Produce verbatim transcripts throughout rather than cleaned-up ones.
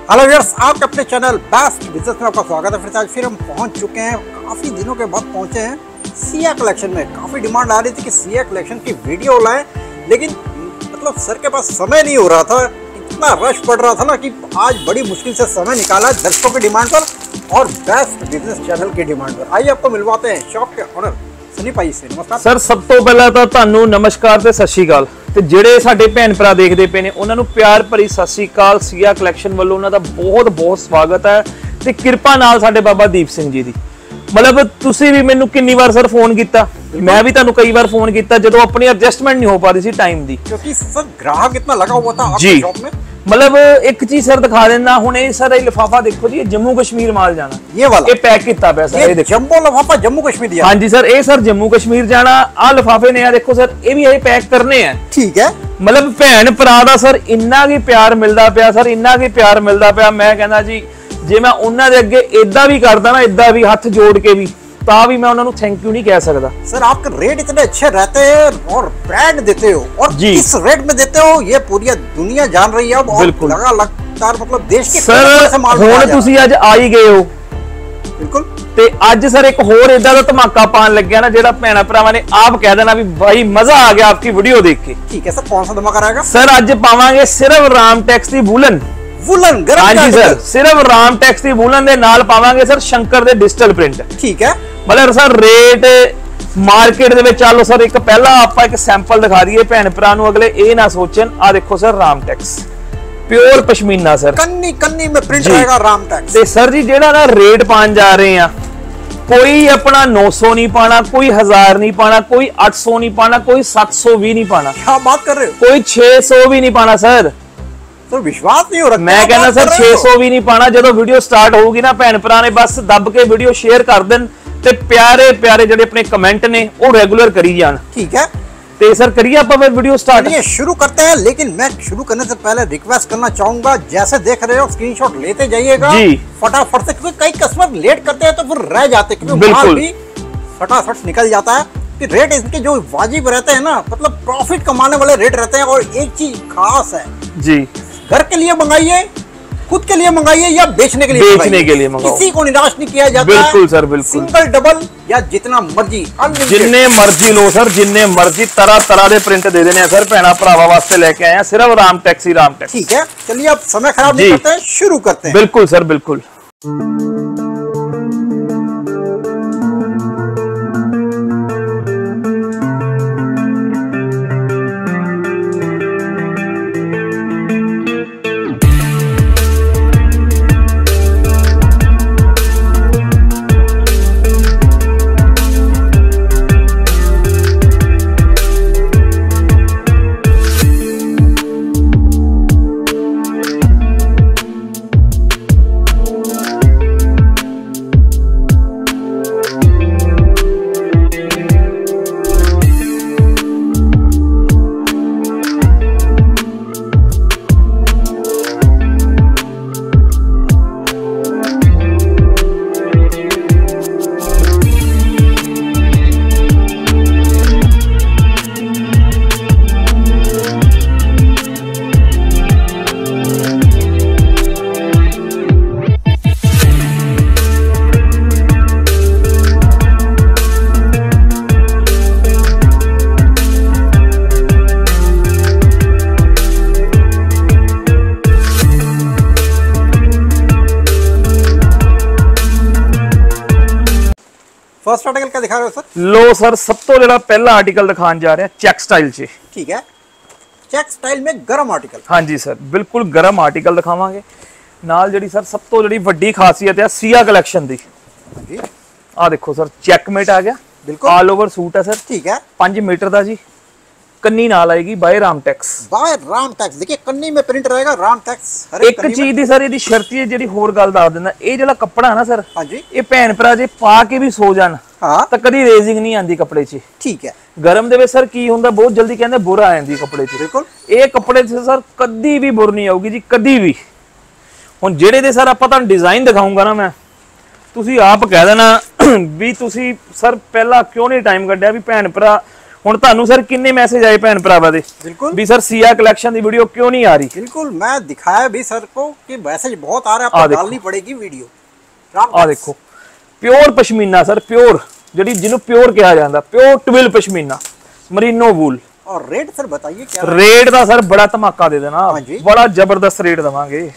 Hello viewers, आपके अपने channel best business में आपका स्वागत है। फिर आज फिर हम पहुंच चुके हैं, काफ़ी दिनों के बाद पहुंचे हैं सिया कलेक्शन में। काफ़ी डिमांड आ रही थी कि सिया कलेक्शन की वीडियो लाएं, लेकिन मतलब सर के पास समय नहीं हो रहा था, इतना रश पड़ रहा था ना कि आज बड़ी मुश्किल से समय निकाला दर्शकों की डिमांड पर और बेस्ट बिजनेस चैनल की डिमांड पर। आइए आपको मिलवाते हैं शॉप के ऑनर सनी भाई से। नमस्कार सर, सब तो पहला तो ਤੁਹਾਨੂੰ नमस्कार ਤੇ ਸਤਿ ਸ਼੍ਰੀ ਅਕਾਲ ਤੇ ਜਿਹੜੇ ਸਾਡੇ ਭੈਣ ਭਰਾ ਦੇਖਦੇ ਪਏ ਨੇ ਉਹਨਾਂ ਨੂੰ ਪਿਆਰ ਭਰੀ ਸਤਿ ਸ਼੍ਰੀ ਅਕਾਲ। ਸਿਆ ਕਲੈਕਸ਼ਨ ਵੱਲੋਂ ਉਹਨਾਂ ਦਾ ਬਹੁਤ ਬਹੁਤ ਸਵਾਗਤ ਹੈ ਤੇ ਕਿਰਪਾ ਨਾਲ ਸਾਡੇ ਬਾਬਾ ਦੀਪ ਸਿੰਘ ਜੀ ਦੀ। ਮਤਲਬ ਤੁਸੀਂ ਵੀ ਮੈਨੂੰ ਕਿੰਨੀ ਵਾਰ ਸਰ ਫੋਨ ਕੀਤਾ, ਮੈਂ ਵੀ ਤੁਹਾਨੂੰ ਕਈ ਵਾਰ ਫੋਨ ਕੀਤਾ ਜਦੋਂ ਆਪਣੀ ਐਡਜਸਟਮੈਂਟ ਨਹੀਂ ਹੋ ਪਾ ਰਹੀ ਸੀ ਟਾਈਮ ਦੀ, क्योंकि सर ग्राहक इतना लगा हुआ था आपकी शॉप में। मतलब एक चीज सर दिखा देना हुणे सर, ये लिफाफा देखो जी, जम्मू कश्मीर माल जाना, ये वाला ये पैक किया पिया सर, ये देखो जंबो लिफाफा जम्मू कश्मीर दिया। हाँ जी सर, ये सर जम्मू कश्मीर जाना। आ लिफाफे ने देखो सर, ये भी ये पैक करने हैं। ठीक है, मतलब भैन भरा दा सर इन्ना की प्यार मिलता पिया सर, इन्ना की प्यार मिलता पिया। मैं कहना जी जे मैं उन्हां दे अगे इदा भी करदा ना, इदा भी हाथ जोड़ के भी, ता भी मैं उन्होंने थैंक यू नहीं कह सकता। सर आपके रेट इतने अच्छे रहते हैं और ब्रांड देते हो, और किस रेट में देते हो ये पूरी दुनिया जान रही है अब। बिल्कुल लगा लगातार मतलब देश के सर हुण तुसी अज आ ही गए हो। बिल्कुल। ते अज सर एक होर इदा दा धमाका पान लग्या ना, जेड़ा भैणा भरावां ने आप कह देना भी भाई मजा आ गया आपकी वीडियो देख के। ठीक है सर, कौन सा धमाका रहेगा? सर अज पावांगे सिर्फ रामटेक्स दी वूलन वूलन गरम। हाँ जी सर, सिर्फ रामटेक्स दी वूलन दे नाल पावांगे सर शंकर दे डिजिटल प्रिंट। ठीक है, मतलब सर रेट मार्केट दे विच चलो सर, एक पहला आपां एक सैंपल दिखा दईए भैन भरा नूं, अगले ये ना सोचन। आ देखो sir Ramtex pure pashmina sir, कन्नी कन्नी में प्रिंट रहेगा रामटेक्स। ते सर जी जेड़ा ना रेट पान जा रहे हैं, कोई अपना नौ सौ नहीं पाना, कोई हजार नहीं पाना, कोई आठ सौ नहीं पाना, कोई सात सौ भी नहीं पाना। क्या बात कर रहे हो? कोई छह सौ भी नहीं पाना सर। तो विश्वास नहीं हो रहा। मैं कहना सर छह सौ भी नहीं पाना। जो वीडियो स्टार्ट होगी ना, भैन भरा ने बस दब के वीडियो शेयर कर देन ते प्यारे प्यारे जेडे अपने कमेंट ने वो रेगुलर करी जान। ठीक है, ते सर करिए आप वीडियो स्टार्ट। ये शुरू करते हैं, लेकिन मैं शुरू करने से पहले रिक्वेस्ट करना चाहूंगा, जैसे देख रहे हो स्क्रीनशॉट लेते जाइएगा जी फटाफट से, क्योंकि कई कस्टमर लेट करते हैं तो फिर रह जाते, क्योंकि माल भी फटाफट निकल जाता है। कि रेट इनके जो वाजिब रहते हैं ना, मतलब प्रॉफिट कमाने वाले रेट रहते हैं। और एक चीज खास है जी, घर के लिए मंगाइए, खुद के लिए मंगाइए या बेचने के लिए बेचने के लिए मंगाओ, किसी को निराश नहीं किया जाता। बिल्कुल सर, बिल्कुल। सिंगल डबल या जितना मर्जी, जिन्ने मर्जी लो सर, जिन्ने मर्जी तरह तरह के प्रिंट दे देने सर, भैणा भरावां वास्ते लेके आए हैं सिर्फ रामटेक्स ही रामटेक्स। ठीक है, चलिए अब समय खराब नहीं करते हैं, शुरू करते हैं। बिल्कुल सर, बिल्कुल। फर्स्ट आर्टिकल क्या दिखा रहे हो सर? लो सर, सब तो जो पहला आर्टिकल दिखाने जा रहे हैं चेक स्टाइल च। ठीक है, चेक स्टाइल में गरम आर्टिकल। हाँ जी सर, बिल्कुल गरम आर्टिकल दिखावांगे। नाल जड़ी सर सब तो जड़ी वड्डी खासियत है सिया कलेक्शन दी, आ देखो सर चेकमेट आ गया, बिल्कुल ऑल ओवर सूट है सर। ठीक है, पांच मीटर का जी, कन्नी नाल आएगी बाय रामटेक्स। बाय रामटेक्स, देखिए कन्नी में प्रिंट रहेगा रामटेक्स। एक चीज दी सर ये शर्ती है, जी होर गल दस देना, ये जो कपड़ा है ना सर, हाँ जी, ये भैन भरा जे पा के भी सो जान हाँ, तो कभी रेजिंग नहीं आती कपड़े च। ठीक है, गरम दे सर की होंदा, बहुत जल्दी कहते बुर आ जाती कपड़े च। बिल्कुल, ये कपड़े च सर कदी भी बुर नहीं आऊगी जी, कदी भी। हुण जेड़े दे सर आपां तुहानूं डिजाइन दिखाऊंगा ना मैं, तुसी आप कह देना भी तुसी सर पहला क्यों नहीं टाइम कड्ढिया भी भैन भरा ਹੁਣ ਤੁਹਾਨੂੰ ਸਰ ਕਿੰਨੇ ਮੈਸੇਜ ਆਏ ਭੈਣ ਭਰਾਵਾਂ ਦੇ बिल्कुल ਵੀ ਸਰ ਸੀਆ ਕਲੈਕਸ਼ਨ ਦੀ ਵੀਡੀਓ ਕਿਉਂ ਨਹੀਂ ਆ ਰਹੀ। बिल्कुल मैं दिखाया भी सर को कि मैसेज बहुत आ रहा है, आपको डालनी पड़ेगी वीडियो। ਆ ਦੇਖੋ ਪਿਓਰ ਪਸ਼ਮੀਨਾ ਸਰ, ਪਿਓਰ ਜਿਹੜੀ ਜਿਹਨੂੰ ਪਿਓਰ ਕਿਹਾ ਜਾਂਦਾ, pure twill pashmina merino wool. और रेट सर बताइए क्या रेट ਦਾ ਸਰ ਬੜਾ ਧਮਾਕਾ ਦੇ ਦੇਣਾ, ਹਾਂਜੀ। ਬੜਾ ਜ਼ਬਰਦਸਤ ਰੇਟ ਦਵਾਂਗੇ।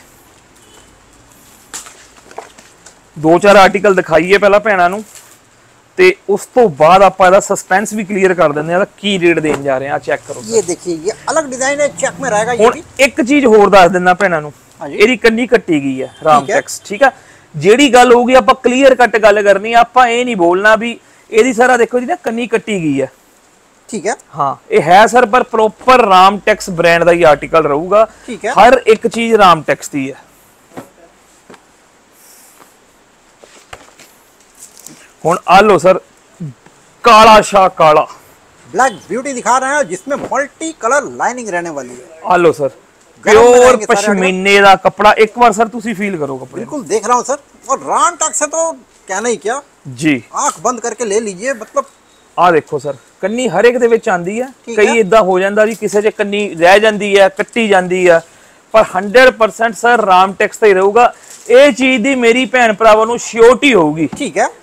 ਦੋ ਚਾਰ ਆਰਟੀਕਲ ਦਿਖਾਈਏ ਪਹਿਲਾਂ ਭੈਣਾਂ ਨੂੰ ਤੇ ਉਸ ਤੋਂ ਬਾਅਦ ਆਪਾਂ ਇਹਦਾ ਸਸਪੈਂਸ ਵੀ ਕਲੀਅਰ ਕਰ ਦਿੰਦੇ ਆ ਕੀ ਰੇਟ ਦੇਣ ਜਾ ਰਹੇ ਆ। ਚੈੱਕ ਕਰੋ ये देखिए ये अलग डिजाइन है, चेक में रहेगा ये ਹੁਣ भी। ਇੱਕ ਚੀਜ਼ ਹੋਰ ਦੱਸ ਦਿੰਦਾ ਭੈਣਾਂ ਨੂੰ, ਹਾਂਜੀ। ਇਹਦੀ ਕੰਨੀ ਕੱਟੀ ਗਈ ਹੈ ਰਾਮ ਠੀਕ ਹੈ। ਟੈਕਸ, ਠੀਕ ਆ। ਜਿਹੜੀ ਗੱਲ ਹੋਊਗੀ ਆਪਾਂ ਕਲੀਅਰ ਕੱਟ ਗੱਲ ਕਰਨੀ ਆ, ਆਪਾਂ ਇਹ ਨਹੀਂ ਬੋਲਣਾ ਵੀ ਇਹਦੀ ਸਾਰਾ ਦੇਖੋ ਜੀ ਨਾ ਕੰਨੀ ਕੱਟੀ ਗਈ ਹੈ। ठीक है ਹਾਂ ਇਹ ਹੈ ਸਰ, ਪਰ ਪ੍ਰੋਪਰ ਰਾਮ ਟੈਕਸ ਬ੍ਰਾਂਡ ਦਾ ਹੀ ਆਰਟੀਕਲ ਰਹੂਗਾ। ठीक है ਹਰ ਇੱਕ ਚੀਜ਼ ਰਾਮ ਟੈਕਸ ਦੀ ਹੈ। ਹੁਣ ਆ ਲੋ ਸਰ ਕਾਲਾ ਸ਼ਾ ਕਾਲਾ ब्लैक ब्यूटी दिखा रहे हैं जिसमें मल्टी कलर लाइनिंग रहने वाली है। ਆ ਲੋ ਸਰ गरम में ਪਿਓਰ रहेंगे सारे ਪਸ਼ਮੀਨੇ ਦਾ ਕੱਪੜਾ। ਇੱਕ ਵਾਰ ਸਰ ਤੁਸੀਂ ਫੀਲ ਕਰੋ ਕੱਪੜੇ बिल्कुल देख रहा हूँ सर। और रान टैक्स से तो कहना ही क्या, ਜੀ। आंख बंद करके ले लीजिए। मतलब ਆ ਦੇਖੋ ਸਰ ਕੰਨੀ ਹਰ ਇੱਕ ਦੇ ਵਿੱਚ ਆਂਦੀ ਹੈ। ਠੀਕ ਕਈ ਹੈ। ਇਦਾਂ ਹੋ ਜਾਂਦਾ ਵੀ ਕਿਸੇ 'ਚ ਕੰਨੀ ਰਹਿ ਜਾਂਦੀ ਹੈ, ਕੱਟੀ ਜਾਂਦੀ ਹੈ, ਪਰ hundred percent sir Ramtex ਤੇ ਹੀ ਰਹੂਗਾ। ਇਹ ਚੀਜ਼ ਦੀ ਮੇਰੀ ਭੈਣ ਭਰਾਵਾਂ ਨੂੰ ਸ਼ਿਓਰਟੀ ਹੋਊਗੀ। ठीक है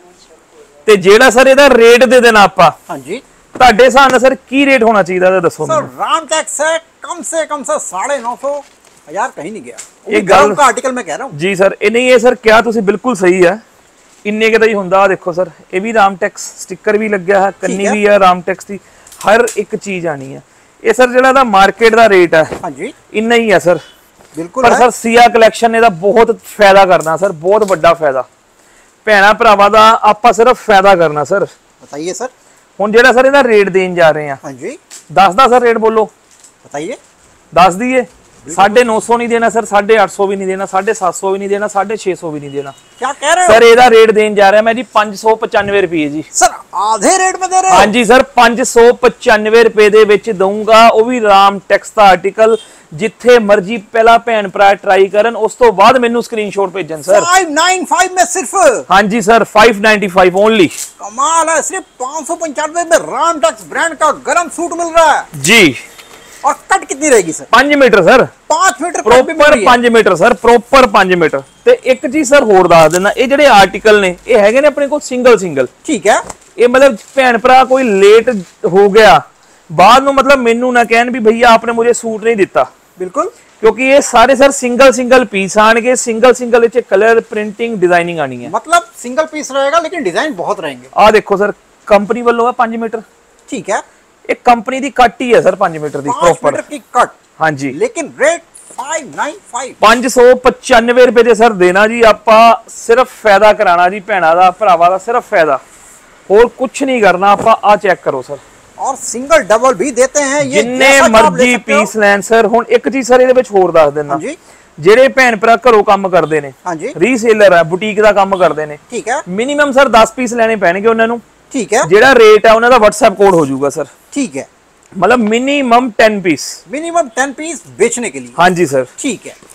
ਤੇ ਜਿਹੜਾ ਸਰ ਇਹਦਾ ਰੇਟ ਦੇ ਦੇਣਾ ਆਪਾਂ, हाँ जी ਤੁਹਾਡੇ ਹਿਸਾਬ ਨਾਲ ਸਰ ਕੀ ਰੇਟ होना चाहिए था ਦੱਸੋ सर। ਮੈਨੂੰ। राम टैक्स है कम से कम सर साढ़े नौ सौ हजार कहीं नहीं गया। ये ये गरम गल- का आर्टिकल मैं कह रहा हूँ। ਜੀ ਸਰ ਇਹ ਨਹੀਂ, ਇਹ ਸਰ ਕਿਹਾ ਤੁਸੀਂ ਬਿਲਕੁਲ ਸਹੀ ਹੈ। ਇੰਨੇ ਕੁ ਦਾ ਹੀ ਹੁੰਦਾ। ਆ ਦੇਖੋ ਸਰ ਇਹ ਵੀ ਰਾਮ ਟੈਕਸ ਸਟicker ਵੀ ਲੱਗਿਆ ਹੈ, ਕੰਨੀ ਹੈ। ਵੀ ਹੈ ਰਾਮ ਟੈਕਸ ਦੀ, ਹਰ ਇੱਕ ਚੀਜ਼ ਆਣੀ ਹੈ। ਇਹ ਸਰ ਜਿਹੜਾ ਦਾ ਮਾਰਕੀਟ ਦਾ ਰੇਟ ਹੈ हाँ जी ਇੰਨਾ ਹੀ ਹੈ ਸਰ। बिल्कुल ਪਰ है। ਸਰ ਸੀਆ ਕਲੈਕਸ਼ਨ ਨੇ ਦਾ ਬਹੁਤ ਫਾਇਦਾ ਕਰਨਾ ਸਰ, ਬਹੁਤ ਵੱਡਾ ਫਾਇਦਾ। ਭੈਣਾ ਭਰਾਵਾਂ ਦਾ ਆਪਾਂ ਸਿਰਫ ਫਾਇਦਾ ਕਰਨਾ ਸਰ। बताइए सर। ਹੁਣ ਜਿਹੜਾ ਸਰ ਇਹਦਾ ਰੇਟ ਦੇਣ ਜਾ ਰਹੇ ਆ, हाँ जी ਦੱਸ ਦਾ ਸਰ ਰੇਟ ਬੋਲੋ, बताइए। ਦੱਸ ਦਈਏ। साढ़े नौ सौ नहीं देना सर, साढ़े आठ सौ भी नहीं देना, साढ़े सात सौ भी नहीं देना, साढ़े छह सौ भी नहीं देना क्या कह रहे हो सर। ਇਹਦਾ ਰੇਟ ਦੇਣ ਜਾ ਰਿਹਾ ਮੈਂ ਜੀ पाँच सौ पचानवे रुपए जी। सर आधे रेट में दे रहे हो। हाँ जी सर पाँच सौ पचानवे रुपए ਦੇ ਵਿੱਚ ਦਊਂਗਾ, ਉਹ ਵੀ ਰਾਮ ਟੈਕਸ ਦਾ ਆਰਟੀਕਲ। ਜਿੱਥੇ ਮਰਜੀ ਪਹਿਲਾ ਭੈਣ ਭਰਾ ਟਰਾਈ ਕਰਨ, ਉਸ ਤੋਂ ਬਾਅਦ ਮੈਨੂੰ ਸਕਰੀਨਸ਼ਾਟ ਭੇਜਣ ਸਰ। फाइव नाइन फाइव में सिर्फ। हाँ जी sir five ninety five only. कमाल है, सिर्फ पाँच सौ पंचानवे में राम टैक्स ब्रांड का गरम सूट मिल रहा है। जी और कट कितनी रहेगी सर? पाँच मीटर सर, पांच मीटर ਪ੍ਰੋਪਰ पाँच मीटर ਸਰ, ਪ੍ਰੋਪਰ पाँच मीटर। ਤੇ ਇੱਕ ਚੀਜ਼ ਸਰ ਹੋਰ ਦੱਸ ਦਿੰਦਾ, ਇਹ ਜਿਹੜੇ ਆਰਟੀਕਲ ਨੇ ਇਹ ਹੈਗੇ ਨੇ ਆਪਣੇ ਕੋਲ ਸਿੰਗਲ ਸਿੰਗਲ। ठीक है ਇਹ ਮਤਲਬ ਭੈਣ ਭਰਾ ਕੋਈ ਲੇਟ ਹੋ ਗਿਆ ਬਾਅਦ ਨੂੰ ਮਤਲਬ ਮੈਨੂੰ ਨਾ ਕਹਿਣ ਵੀ ਭਈਆ ਆਪਨੇ ਮੁਝੇ ਸੂਟ ਨਹੀਂ ਦਿੱਤਾ। बिल्कुल ਕਿਉਂਕਿ ਇਹ ਸਾਰੇ ਸਰ ਸਿੰਗਲ ਸਿੰਗਲ ਪੀਸ ਆਣਗੇ, ਸਿੰਗਲ ਸਿੰਗਲ ਵਿੱਚ ਕਲਰ ਪ੍ਰਿੰਟਿੰਗ ਡਿਜ਼ਾਈਨਿੰਗ ਆਣੀ ਹੈ। मतलब सिंगल पीस रहेगा लेकिन डिजाइन बहुत रहेंगे। ਆ ਦੇਖੋ ਸਰ ਕੰਪਨੀ ਵੱਲੋਂ ਹੈ पाँच मीटर। ठीक है ਇਹ ਕੰਪਨੀ ਦੀ ਕੱਟ ਹੀ ਹੈ ਸਰ पाँच मीटर ਦੀ पांच ਪ੍ਰੋਪਰ। मीटर की कट, ਹਾਂਜੀ लेकिन रेट फाइव नाइन फाइव। पाँच सौ पचानवे रुपए ਦੇ ਸਰ ਦੇਣਾ ਜੀ ਆਪਾਂ। ਸਿਰਫ ਫਾਇਦਾ ਕਰਾਣਾ ਜੀ ਭੈਣਾਂ ਦਾ ਭਰਾਵਾਂ ਦਾ, ਸਿਰਫ ਫਾਇਦਾ, ਹੋਰ ਕੁਝ ਨਹੀਂ ਕਰਨਾ ਆਪਾਂ। ਆ ਚੈੱਕ ਕਰੋ ਸਰ, और सिंगल डबल भी देते हैं ये, ਜਿੰਨੇ जैसा चाहो आप ले ਮਰਜ਼ੀ सकते हो। ਪੀਸ ਲੈਣ ਸਰ। ਹੁਣ ਇੱਕ ਚੀਜ਼ ਸਰ ਇਹਦੇ ਵਿੱਚ ਹੋਰ ਦੱਸ ਦਿੰਦਾ, हाँ जी ਜਿਹੜੇ ਭੈਣ ਭਰਾ ਘਰੋਂ ਕੰਮ ਕਰਦੇ ਨੇ, हाँ जी ਰੀਸੇਲਰ ਹੈ, ਬੁਟੀਕ ਦਾ ਕੰਮ ਕਰਦੇ ਨੇ, ठीक है ਮਿਨੀਮਮ ਸਰ दस ਪੀਸ ਲੈਣੇ ਪੈਣਗੇ ਉਹਨਾਂ ਨੂੰ। ठीक है ਜਿਹੜਾ ਰੇਟ ਹੈ ਉਹਨਾਂ ਦਾ WhatsApp ਕੋਡ ਹੋ ਜਾਊਗਾ ਸਰ। ठीक है ਮਤਲਬ ਮਿਨੀਮਮ दस ਪੀਸ। मिनिमम टेन पीस बेचने के लिए। ਹਾਂਜੀ ਸਰ ठीक है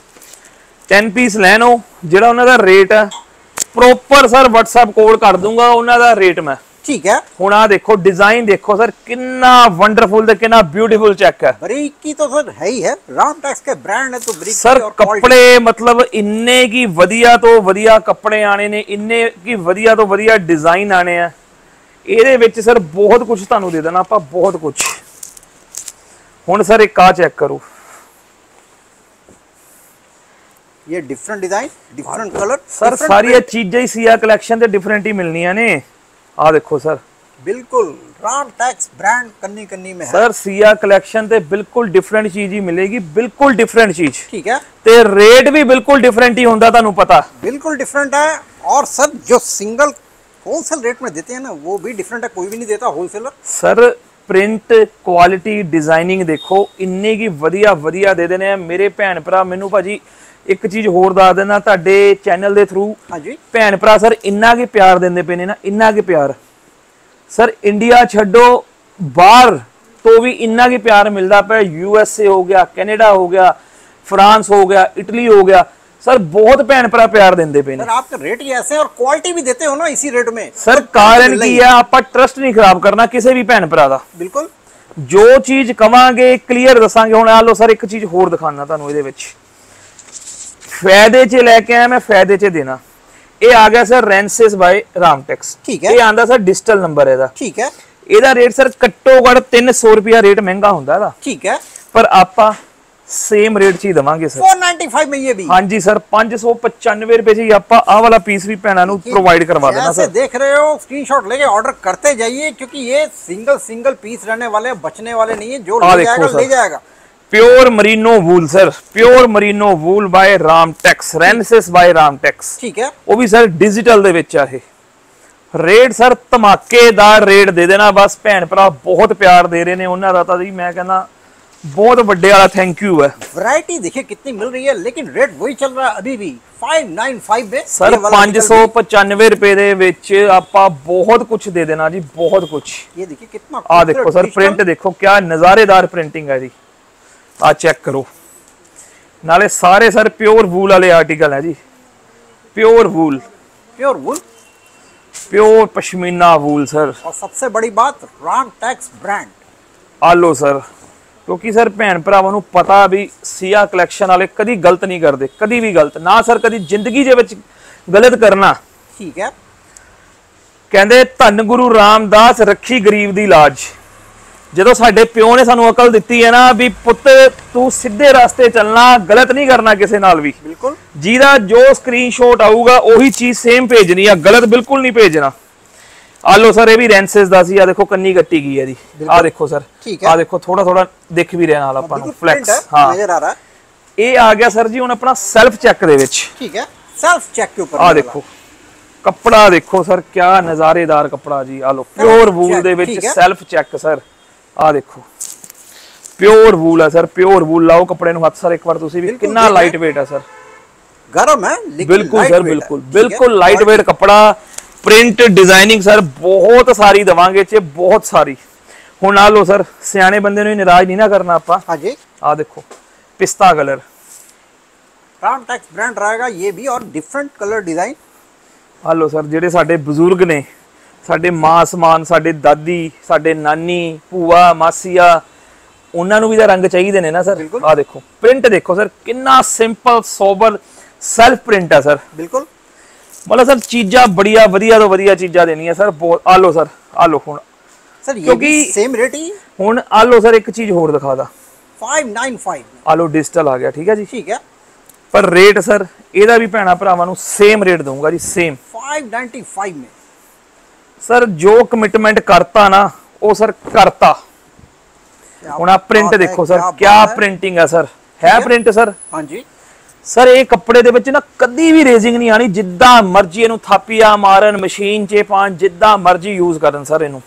दस ਪੀਸ ਲੈਣੋ, ਜਿਹੜਾ ਉਹਨਾਂ ਦਾ ਰੇਟ ਹੈ ਪ੍ਰੋਪਰ ਸਰ WhatsApp ਕੋਡ ਕਰ ਦੂੰਗਾ ਉਹਨਾਂ ਦਾ ਰੇਟ ਮੈਂ। ठीक है ਹੁਣ ਆ ਦੇਖੋ ਡਿਜ਼ਾਈਨ ਦੇਖੋ ਸਰ, ਕਿੰਨਾ ਵੰਡਰਫੁਲ ਤੇ ਕਿੰਨਾ ਬਿਊਟੀਫੁਲ ਚੈੱਕ ਹੈ बरीकी तो सर है ही है, राम टैक्स के ब्रांड है तो बरीकी ਸਰ। और quality। ਕੱਪੜੇ ਮਤਲਬ ਇੰਨੇ ਕੀ ਵਧੀਆ ਤੋਂ ਵਧੀਆ ਕੱਪੜੇ ਆਣੇ ਨੇ, ਇੰਨੇ ਕੀ ਵਧੀਆ ਤੋਂ ਵਧੀਆ ਡਿਜ਼ਾਈਨ ਆਣੇ ਆ। ਇਹਦੇ ਵਿੱਚ ਸਰ ਬਹੁਤ ਕੁਝ ਤੁਹਾਨੂੰ ਦੇ ਦੇਣਾ ਆਪਾਂ, ਬਹੁਤ ਕੁਝ। ਹੁਣ ਸਰ ਇੱਕ ਆ ਚੈੱਕ ਕਰੋ, ये different design, different colour sir ਸਾਰੀਆਂ ਚੀਜ਼ਾਂ ਹੀ ਸੀਆ ਕਲੈਕਸ਼ਨ ਤੇ ਡਿਫਰੈਂਟ ਹੀ ਮਿਲਣੀਆਂ ਨੇ। ਆ ਦੇਖੋ ਸਰ, बिल्कुल राम टैक्स ब्रांड कन्नी कन्नी में है। ਸਰ ਸੀਆ ਕਲੈਕਸ਼ਨ ਤੇ ਬਿਲਕੁਲ ਡਿਫਰੈਂਟ ਚੀਜ਼ ਹੀ ਮਿਲੇਗੀ, ਬਿਲਕੁਲ ਡਿਫਰੈਂਟ ਚੀਜ਼। ठीक है ਤੇ ਰੇਟ ਵੀ ਬਿਲਕੁਲ ਡਿਫਰੈਂਟ ਹੀ ਹੁੰਦਾ, ਤੁਹਾਨੂੰ ਪਤਾ। बिल्कुल डिफरेंट है। और सर जो सिंगल होलसेल रेट में देते हैं ना वो भी डिफरेंट है, कोई भी नहीं देता wholesaler. Sir print quality designing ਦੇਖੋ ਇੰਨੇ ਕੀ ਵਧੀਆ ਵਧੀਆ ਦੇ ਦੇਣੇ ਆ ਮੇਰੇ ਭੈਣ ਭਰਾ। ਮੈਨੂੰ ਭਾਜੀ ਇੱਕ ਚੀਜ਼ ਹੋਰ ਦੱਸ ਦੇਣਾ ਤੁਹਾਡੇ ਚੈਨਲ ਦੇ ਥਰੂ, हाँ जी ਭੈਣ ਭਰਾ ਸਰ ਇੰਨਾ ਕੀ ਪਿਆਰ ਦਿੰਦੇ ਪਏ ਨੇ ਨਾ, ਇੰਨਾ ਕੀ ਪਿਆਰ ਸਰ। ਇੰਡੀਆ ਛੱਡੋ ਬਾਹਰ ਤੋਂ ਵੀ ਇੰਨਾ ਕੀ ਪਿਆਰ ਮਿਲਦਾ ਪਿਆ। ਯੂ ਐਸ ਏ ਹੋ ਗਿਆ, ਕੈਨੇਡਾ ਹੋ ਗਿਆ, ਫਰਾਂਸ ਹੋ ਗਿਆ, ਇਟਲੀ ਹੋ ਗਿਆ सर, बहुत भैन भरा प्यार देंदे पे ने। सर आपके रेट ही ऐसे हैं और क्वालिटी भी देते हो ना इसी रेट में। सर कारण की है, आप ट्रस्ट नहीं खराब करना किसी भी भैन भरा दा। बिल्कुल ਜੋ ਚੀਜ਼ ਕਵਾਂਗੇ ਕਲੀਅਰ ਦੱਸਾਂਗੇ। ਹੁਣ ਆ ਲੋ ਸਰ ਇੱਕ ਚੀਜ਼ ਹੋਰ ਦਿਖਾਣਾ ਤੁਹਾਨੂੰ ਇਹਦੇ ਵਿੱਚ, ਫਾਇਦੇ 'ਚ ਲੈ ਕੇ ਆਇਆ ਮੈਂ, ਫਾਇਦੇ 'ਚ ਦੇਣਾ। ਇਹ ਆ ਗਿਆ ਸਰ ਰੈਂਸਿਸ ਬਾਈ ਰਾਮਟੈਕਸ, ਠੀਕ ਹੈ। ਇਹ ਆਂਦਾ ਸਰ ਡਿਜੀਟਲ ਨੰਬਰ ਇਹਦਾ, ਠੀਕ ਹੈ। ਇਹਦਾ ਰੇਟ ਸਰ ਘੱਟੋ ਘੱਟ ਤਿੰਨ ਸੌ ਰੁਪਿਆ ਰੇਟ ਮਹਿੰਗਾ ਹੁੰਦਾ ਇਹਦਾ, ठीक है, ਪਰ ਆਪਾਂ सेम रेट च ही दवांगे सर। फोर नाइन्टी फाइव में ये भी, हाँ जी सर, पांच सौ पचानवे रुपए से आप आ वाला पीस भी भैन प्रोवाइड करवा देना सर। देख रहे हो, स्क्रीनशॉट लेके ऑर्डर करते जाइए, क्योंकि ये सिंगल सिंगल पीस रहने वाले, बचने वाले नहीं है। जो ले जाएगा ले जाएगा। Pure merino wool sir, pure merino wool by Ramtex, रेंसिस बाय रामटेक्स, ठीक है। वो भी सर डिजिटल दे विच है। रेट सर धमाकेदार रेट दे देना बस, भैन भरा बहुत प्यार दे रहे ने उन्हां दा तां जी मैं कहना बहुत बड़े वाला थैंक यू है। वैरायटी देखिए कितनी मिल रही है, लेकिन रेट वही चल रहा है अभी भी फाइव नाइन फाइव में सर। पांच सौ पचानवे रुपए दे विच आपां बहुत कुछ दे देना जी, बहुत कुछ। ये देखिए कितना, आ देखो सर प्रिंट देखो क्या नजारेदार प्रिंटिंग है जी, आ चेक करो। नाले सारे सर प्योर वूल वाले आर्टिकल है जी, pure wool, pure wool, pure pashmina wool sir. और सबसे बड़ी बात रामटेक्स ब्रांड। आ लो सर, क्योंकि सर भैन भरावां नूं पता भी सिया कलैक्शन वाले कदी गलत नहीं करते, कदी भी गलत ना सर, कदी जिंदगी दे विच गलत करना। ठीक है। कहंदे धन गुरु रामदास रखी गरीब दी लाज। जदों साडे प्यो ने सानू अकल दित्ती है ना भी पुत्त तू सीधे रास्ते चलना, गलत नहीं करना किसी नाल भी। बिल्कुल। जिहदा जो स्क्रीनशॉट आऊगा ओही चीज सेम भेजनी है, गलत बिल्कुल नहीं भेजना। आ लो सर, ये भी रेंसिस दा सी, आ देखो कन्नी कट्टी गई है जी, आ देखो सर, आ देखो थोड़ा थोड़ा दिख भी रहा नाल आपां नूं फ्लैक्स। हां नजर आ रहा है। ये आ गया सर जी हुण अपना सेल्फ चेक दे विच, ठीक है। सेल्फ चेक के ऊपर आ देखो कपड़ा देखो सर क्या नजारेदार कपड़ा जी। आ लो प्योर वूल दे विच सेल्फ चेक सर, आ देखो प्योर वूल है सर, प्योर वूल। लाओ कपड़े नूं हत्थ सर एक बार तुसीं भी, कितना लाइट वेट है सर, गरम है लेकिन बिल्कुल सर, बिल्कुल बिल्कुल लाइट वेट कपड़ा। प्रिंट डिजाइनिंग सर बहुत सारी दवांगे चे, बहुत सारी। हुण आ लो सर, सियाने बंदे नूं निराश नहीं ना करना आपां। हां जी, आ देखो पिस्ता कलर, रामटेक्स ब्रांड रहेगा ये भी, और डिफरेंट कलर डिजाइन। आ लो सर, जेडे साडे बुजुर्ग ने, साडे मां समान, साडे दादी, साडे नानी, भूआ, मासिया, उन्हां नूं भी तां रंग चाहीदे ने ना सर। आ देखो प्रिंट देखो सर कितना सिंपल सोबर सेल्फ प्रिंट है सर, बिल्कुल। मतलब सर चीज़ा बढ़िया वधिया तो वधिया चीज़ा देनी है सर, बहुत। आ लो सर, आ लो हुण सर, ये भी सेम रेट ही। हुण आ लो सर, एक चीज होर दिखा दा, फाइव नाइन फाइव। आ लो डिजिटल आ गया, ठीक है जी, ठीक है। पर रेट सर एदा भी भैणा भरावां नूं सेम रेट दूंगा जी, सेम फाइव नाइन्टी फाइव में। सर जो कमिटमेंट करता ना वो सर करता। हुण आ प्रिंट देखो सर, क्या प्रिंटिंग है सर, है प्रिंट सर। हाँ जी सर, ये कपड़े दे विच ना कदी भी रेजिंग नहीं आनी, जिद्दां मर्जी इहनूं थापिया मारन, मशीन च पान, जिद्दां मर्जी यूज करन सर। इहनूं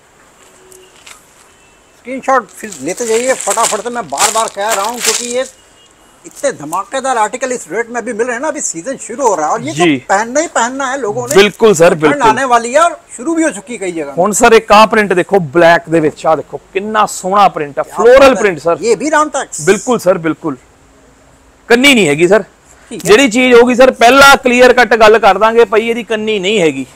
स्क्रीनशॉट फिर लेते जाइए फटाफट से, मैं बार बार कह रहा हूं, क्योंकि ये इतने धमाकेदार आर्टिकल इस रेट में भी मिल रहे हैं ना। अभी सीजन शुरू हो रहा है और ये तो पहनना ही पहनना है लोगों ने। बिल्कुल सर, बिल्कुल आने वाली है और शुरू भी हो चुकी कई जगह। हुण सर एक आ प्रिंट देखो ब्लैक दे विच, आ देखो कितना सोहना प्रिंट है, फ्लोरल प्रिंट सर, ये भी रामटेक्स। बिल्कुल सर, बिल्कुल कन्नी नहीं हैगी सर। ਜਿਹੜੀ चीज होगी सर पहला क्लीयर कट गल कर दांगे भाई, ਇਹਦੀ ਕੰਨੀ नहीं हैगी।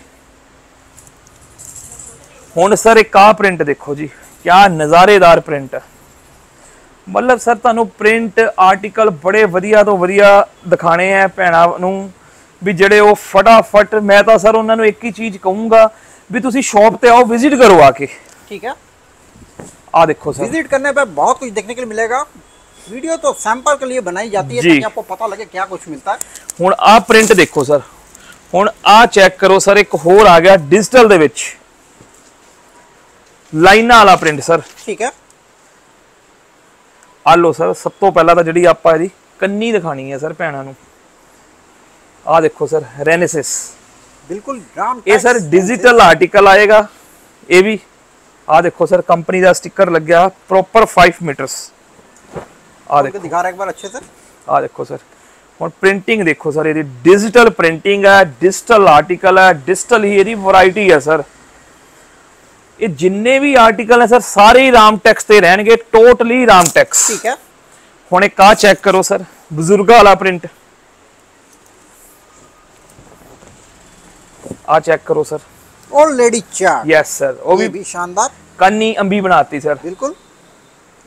ਹੁਣ सर एक आ प्रिंट देखो जी, क्या नज़ारेदार प्रिंट है। मतलब सर ਤੁਹਾਨੂੰ प्रिंट आर्टिकल बड़े वधिया तो वधिया दिखाने हैं भैणां ਨੂੰ भी, ਜਿਹੜੇ ਉਹ फटाफट। मैं तो सर ਉਹਨਾਂ ਨੂੰ ਇੱਕ ही चीज कहूँगा भी तुसी शॉप ਤੇ आओ, विजिट करो आके, ठीक है। आ देखो सर, विजिट करने पे बहुत कुछ देखने के लिए मिलेगा। वीडियो तो सैंपल के लिए बनाई जाती है ताकि आपको पता लगे क्या कुछ मिलता है। हुण आ प्रिंट देखो सर, हुण आ चेक करो सर, एक होर आ गया डिजिटल दे विच लाइनां वाला प्रिंट सर, ठीक है। आ लो सर, सब तो पहला तो जिहड़ी आपां इहदी कन्नी दिखानी है सर भैणां नूं। आ देखो सर रेनेसिस, बिल्कुल रामटेक्स, ये सर डिजिटल आर्टिकल आएगा। ये भी आ देखो सर, कंपनी का स्टिकर लग गया प्रॉपर फाइव मीटर्स। आ देखो दिखा रहा एक बार अच्छे से, आ देखो सर। और प्रिंटिंग देखो सर, ये डिजिटल प्रिंटिंग है, डिजिटल आर्टिकल है, डिजिटल ही ये वैरायटी है सर। ये जिन्ने भी आर्टिकल है सर सारे ही रामटेक्स ते रहणगे, टोटली रामटेक्स, ठीक है। हुण एक आ चेक करो सर, बुजुर्गा वाला प्रिंट, आ चेक करो sir, already chart, yes sir, वो भी शानदार, कन्नी अंबी बनाती सर, बिल्कुल